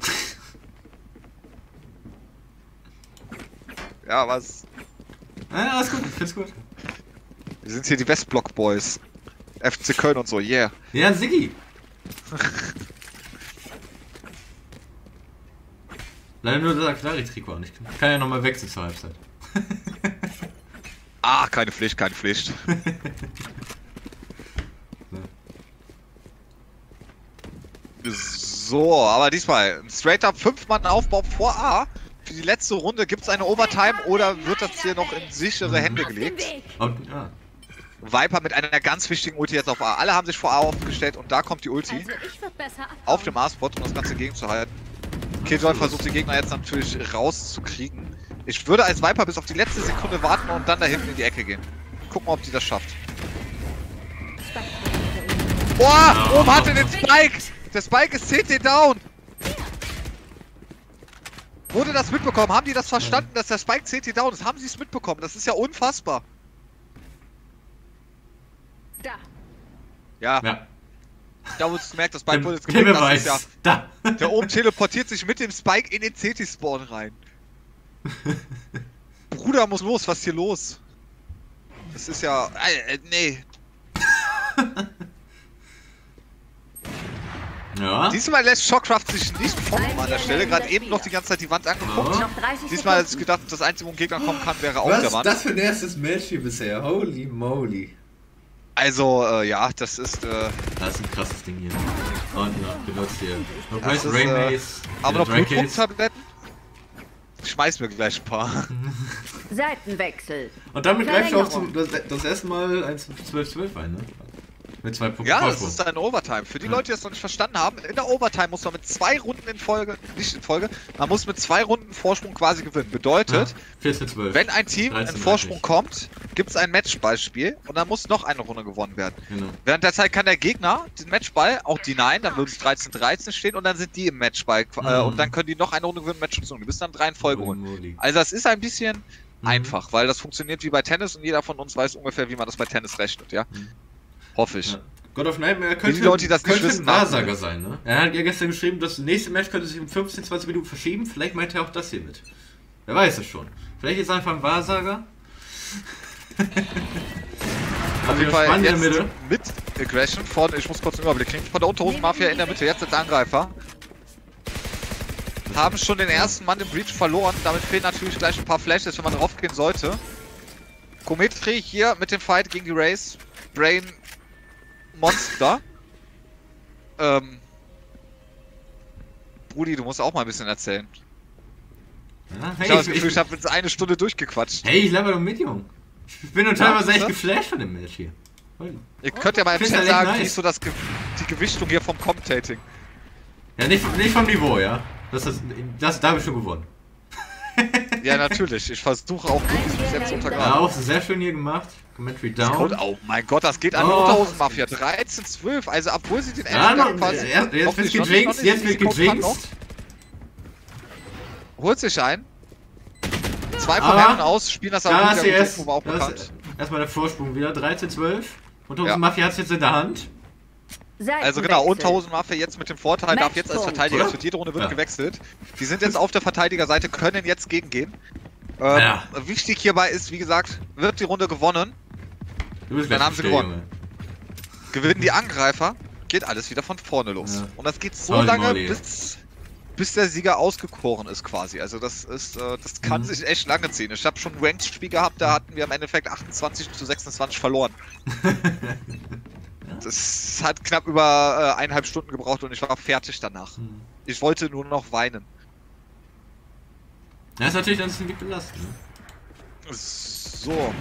Ja, was? Ja, alles gut, ich find's gut. Wir sind hier die Westblock Boys. F C Köln und so, yeah. Ja, Siggi. Leider nur das Aklari-Trikot nicht. Ich kann ja nochmal wechseln zur Halbzeit. Ah, keine Pflicht, keine Pflicht. So, aber diesmal ein straight up fünf Mann Aufbau vor A. Für die letzte Runde gibt es eine Overtime oder wird das hier noch in sichere Hände gelegt? Und, ja. Viper mit einer ganz wichtigen Ulti jetzt auf A. Alle haben sich vor A aufgestellt und da kommt die Ulti. Also ich würde besser abhauen. Auf dem A-Spot, um das Ganze gegenzuhalten. Killjoy versucht die Gegner jetzt natürlich rauszukriegen. Ich würde als Viper bis auf die letzte Sekunde warten und dann da hinten in die Ecke gehen. Gucken, ob die das schafft. Boah, oben hatte den Spike! Der Spike ist C T down! Wurde das mitbekommen? Haben die das verstanden, dass der Spike C T down ist? Haben sie es mitbekommen? Das ist ja unfassbar. Da. Ja, Ja. da wurde es gemerkt, dass Spike wurde jetzt Der gewinnt. Das Beweis. ist ja, Da. der oben teleportiert sich mit dem Spike in den C T-Spawn rein. Bruder muss los, was ist hier los? Das ist ja... Äh, äh, nee. Ja. Diesmal lässt Shockcraft sich nicht foppen an der Stelle. Gerade eben noch die ganze Zeit die Wand angeguckt. Ja. Noch dreißig Diesmal hätte ich Sekunden. gedacht, das einzige, wo ein Gegner kommen kann, wäre auf Was der ist Wand. das für ein erstes Match hier bisher? Holy moly. Also, äh, ja, das ist... Äh, Das ist ein krasses Ding hier. Und noch benutzt hier. Noch Das gleich ist, Rain äh, Maze. aber noch Drake Case. Blutdrucktabletten? Ich schmeiß mir gleich ein paar. Seitenwechsel. Und damit greifst du auch Verlängerung. zum, das, das erste Mal eins zwölf zwölf ein, ne? Mit zwei Punkten Ja, das Vorsprung. ist eine Overtime. Für die Ja. Leute, die das noch nicht verstanden haben, in der Overtime muss man mit zwei Runden in Folge, nicht in Folge, man muss mit zwei Runden Vorsprung quasi gewinnen. Bedeutet, vierzehn zwölf. wenn ein Team in dreizehn Vorsprung dreißig. kommt, gibt es ein Matchballspiel und dann muss noch eine Runde gewonnen werden. Genau. Während der Zeit kann der Gegner den Matchball auch denyen, dann würde es dreizehn dreizehn stehen und dann sind die im Matchball. Äh, Mhm. und dann können die noch eine Runde gewinnen, Match und die müssen dann drei in Folge holen. Holy. Also das ist ein bisschen Mhm. einfach, weil das funktioniert wie bei Tennis und jeder von uns weiß ungefähr, wie man das bei Tennis rechnet, ja? Mhm. Hoffe ich. Ja. God of Nightmare die könnte, Leute, die das nicht könnte wissen, ein Wahrsager sein, ne? Er hat ja gestern geschrieben, das nächste Match könnte sich um fünfzehn, zwanzig Minuten verschieben. Vielleicht meint er auch das hier mit. Wer weiß es schon. Vielleicht ist er einfach ein Wahrsager. Auf jeden Fall spannend in jetzt der Mitte. mit Aggression von, ich muss kurz einen Überblick kriegen, von der Unterhosen-Mafia in der Mitte, jetzt als Angreifer. Haben schon den ersten Mann im Breach verloren, damit fehlen natürlich gleich ein paar Flashes, wenn man draufgehen sollte. Kometri hier mit dem Fight gegen die Race. Brain Monster. ähm. Brudi, du musst auch mal ein bisschen erzählen. Ja, Ich habe hey, das ich, Gefühl, ich, ich habe jetzt eine Stunde durchgequatscht. hey, ich laber doch mit, Jung. Ich bin doch teilweise Ja, echt ne? geflasht von dem Match hier. Ihr könnt ja mal im Find's Chat halt echt sagen, wie nice. ist so das Ge die Gewichtung hier vom Commentating. Ja, nicht, nicht vom Niveau, ja. Das, das, das, da habe ich schon gewonnen. Ja, natürlich. Ich versuche auch wirklich bis jetzt zu Ja, untergraben. auch sehr schön hier gemacht. Commentary down. Oh mein Gott, das geht an Oh. Unterhosen-Mafia. dreizehn zwölf, also obwohl sie den Ja, Endstand noch, quasi... ja, jetzt wird hoffentlich noch gejinxt, nicht, jetzt noch wird nicht, die Code gejinxt. noch. Holt sich ein. Zwei von Aber Heaven aus, spielen das Da aber ist gut, sie der erst, Tempo war auch da bekannt. ist erstmal der Vorsprung wieder. dreizehn zwölf. Und unsere Ja. Mafia hat es jetzt in der Hand. Also genau, Unterhosen-Mafia jetzt mit dem Vorteil, darf jetzt als Matchpunkt. Verteidiger, es Oder? wird jede Runde wird Ja. gewechselt. Die sind jetzt auf der Verteidigerseite, können jetzt gegengehen. Ähm, Ja. Wichtig hierbei ist, wie gesagt, wird die Runde gewonnen, Du bist Dann gleich haben sie still, gewonnen. gewinnen die Angreifer, geht alles wieder von vorne los. Ja. Und das geht so Holy lange, moly. bis, bis der Sieger ausgekoren ist quasi. Also das ist, äh, das kann Mhm. sich echt lange ziehen. Ich habe schon ein Ranked-Spiel gehabt, da hatten wir im Endeffekt achtundzwanzig zu sechsundzwanzig verloren. Das hat knapp über äh, eineinhalb Junge gebraucht und ich war fertig danach. Hm. Ich wollte nur noch weinen. Ja, ist natürlich ein bisschen belastet. Ne? So.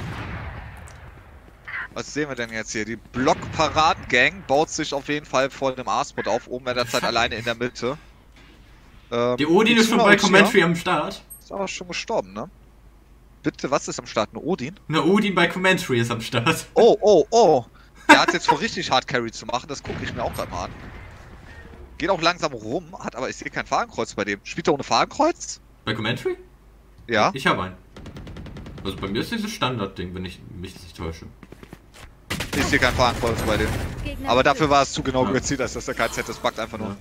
Was sehen wir denn jetzt hier? Die Block-Paraden-Gang baut sich auf jeden Fall vor dem A-Spot auf. Oben wäre derzeit alleine in der Mitte. Ähm, Die Odin ist schon Tsuna bei Uchiha Commentary am Start. Ist aber schon gestorben, ne? Bitte, was ist am Start? Eine Odin? Eine Odin bei Commentary ist am Start. Oh, oh, oh. Der hat jetzt vor richtig Hard Carry zu machen. Das gucke ich mir auch gerade mal an. Geht auch langsam rum, hat aber ich sehe kein Fadenkreuz bei dem. Spielt er ohne Fadenkreuz? Bei Commentary? Ja. Ich habe einen. Also bei mir ist dieses Standardding, wenn ich mich nicht täusche. Ich sehe kein Fadenkreuz bei dem. Gegner Aber dafür getötet. war es zu genau Ja. gezielt, als dass der K Z das buggt einfach nur. Ja.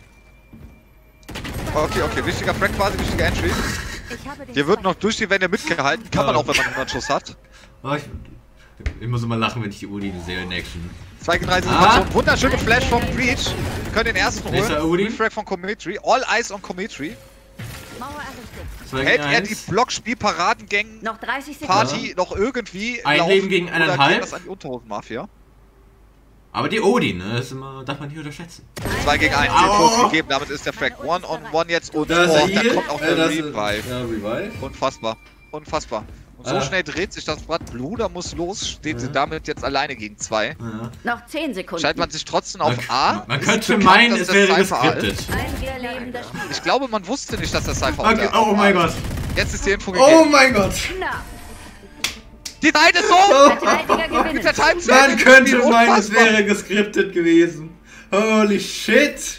Okay, okay, wichtiger Frag quasi, wichtiger Entry. Ich habe den Hier wird Spike. noch durch die Wände mitgehalten. Kann man auch, wenn man hundert Schuss hat. Oh, ich, ich muss immer lachen, wenn ich die Odin sehe in Action. zwei gegen drei Ah. Situationen. Wunderschöne Flash vom Breach. Wir können den ersten Nächster holen. Odin. Refrag von Cometry. All Eyes on Cometry. Mauer errichtet. zwei Hält gegen er die eins. Blockspiel-Paradengängen Noch dreißig Sekunden. Party noch irgendwie Ein laufen Leben gegen oder eineinhalb. geht das an die Unterhosen-Mafia? Aber die Odin, ne, das ist immer, darf man nicht unterschätzen. zwei gegen eins, den Kurs gegeben. Damit ist der Frag one on one jetzt. Und Da ist oh, er da hier. kommt auch Äh, der das ist- Revive. Ja, Revive. Unfassbar. Unfassbar. Und so Ah. schnell dreht sich das Blatt. Bluder muss los. Steht sie Ja. damit jetzt alleine gegen zwei. Ja. Noch zehn Sekunden. Scheint man sich trotzdem auf Man, A. man Ist könnte bekannt, meinen, dass es der wäre Cypher A ist. geskriptet. Ein überlebender Spieler. Ich glaube, man wusste nicht, dass der Cypher auf Okay, der oh mein Gott. Jetzt ist die Info Oh gegeben. mein Gott! Knapp. Die Zeit ist so! Verteidiger gewinnen. Mit der Time Man könnte Unfassbar. meinen, es wäre geskriptet gewesen. Holy shit!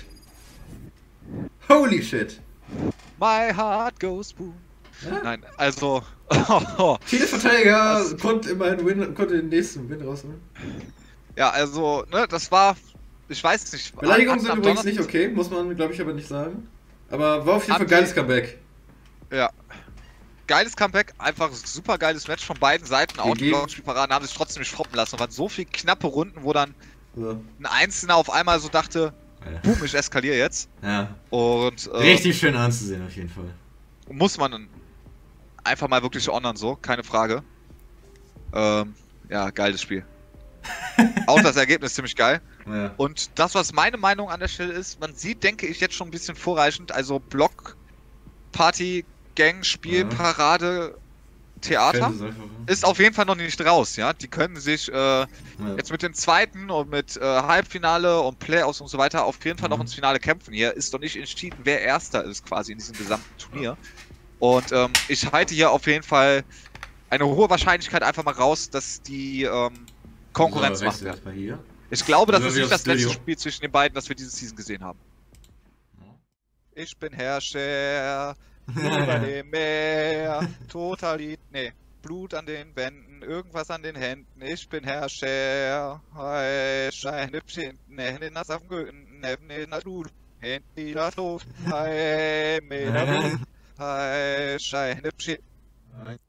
Holy shit! My heart goes boom. Ja. Nein, also. Viele Verteidiger Was? konnten immerhin Win, konnte den nächsten Win rausholen. Ja, also, ne, das war. Ich weiß nicht. Beleidigungen am- sind am übrigens Donnerstag- nicht okay, muss man glaube ich aber nicht sagen. Aber war auf jeden Haben Fall die- geiles Comeback. Ja. Geiles Comeback, einfach super geiles Match von beiden Seiten. Auch die Gegeben. Blockspielparaden haben sich trotzdem nicht foppen lassen. Es waren so viele knappe Runden, wo dann So. ein Einzelner auf einmal so dachte, boom, ich eskaliere jetzt. Ja. Und äh, Richtig schön anzusehen, auf jeden Fall. muss man einfach mal wirklich honern, so, keine Frage. Ähm, ja, geiles Spiel. Auch das Ergebnis ziemlich geil. Ja. Und das, was meine Meinung an der Stelle ist, man sieht, denke ich, jetzt schon ein bisschen vorreichend, also Block, Party, Gang, Spiel, Ja. Parade, Theater, Könnte es einfach, ist auf jeden Fall noch nicht raus, ja. Die können sich äh, ja. jetzt mit dem zweiten und mit äh, Halbfinale und Playoffs und so weiter auf jeden Fall noch Mhm. ins Finale kämpfen. Hier ist noch nicht entschieden, wer Erster ist quasi in diesem gesamten Turnier. Und ähm, ich halte hier auf jeden Fall eine hohe Wahrscheinlichkeit einfach mal raus, dass die ähm, Konkurrenz So, machen wechsel wird. erstmal hier. Ich glaube, das Oder ist wie nicht aufs das letzte Studio. Spiel zwischen den beiden, das wir diese Season gesehen haben. Ich bin Herrscher über dem Meer, Totalit, nee, Blut an den Wänden, irgendwas an den Händen. Ich bin Herrscher, hey, scheine Pschinten, in das auf Göten, neben den Adul, Handy da tot, hey, Meda, hey, scheine Pschinten.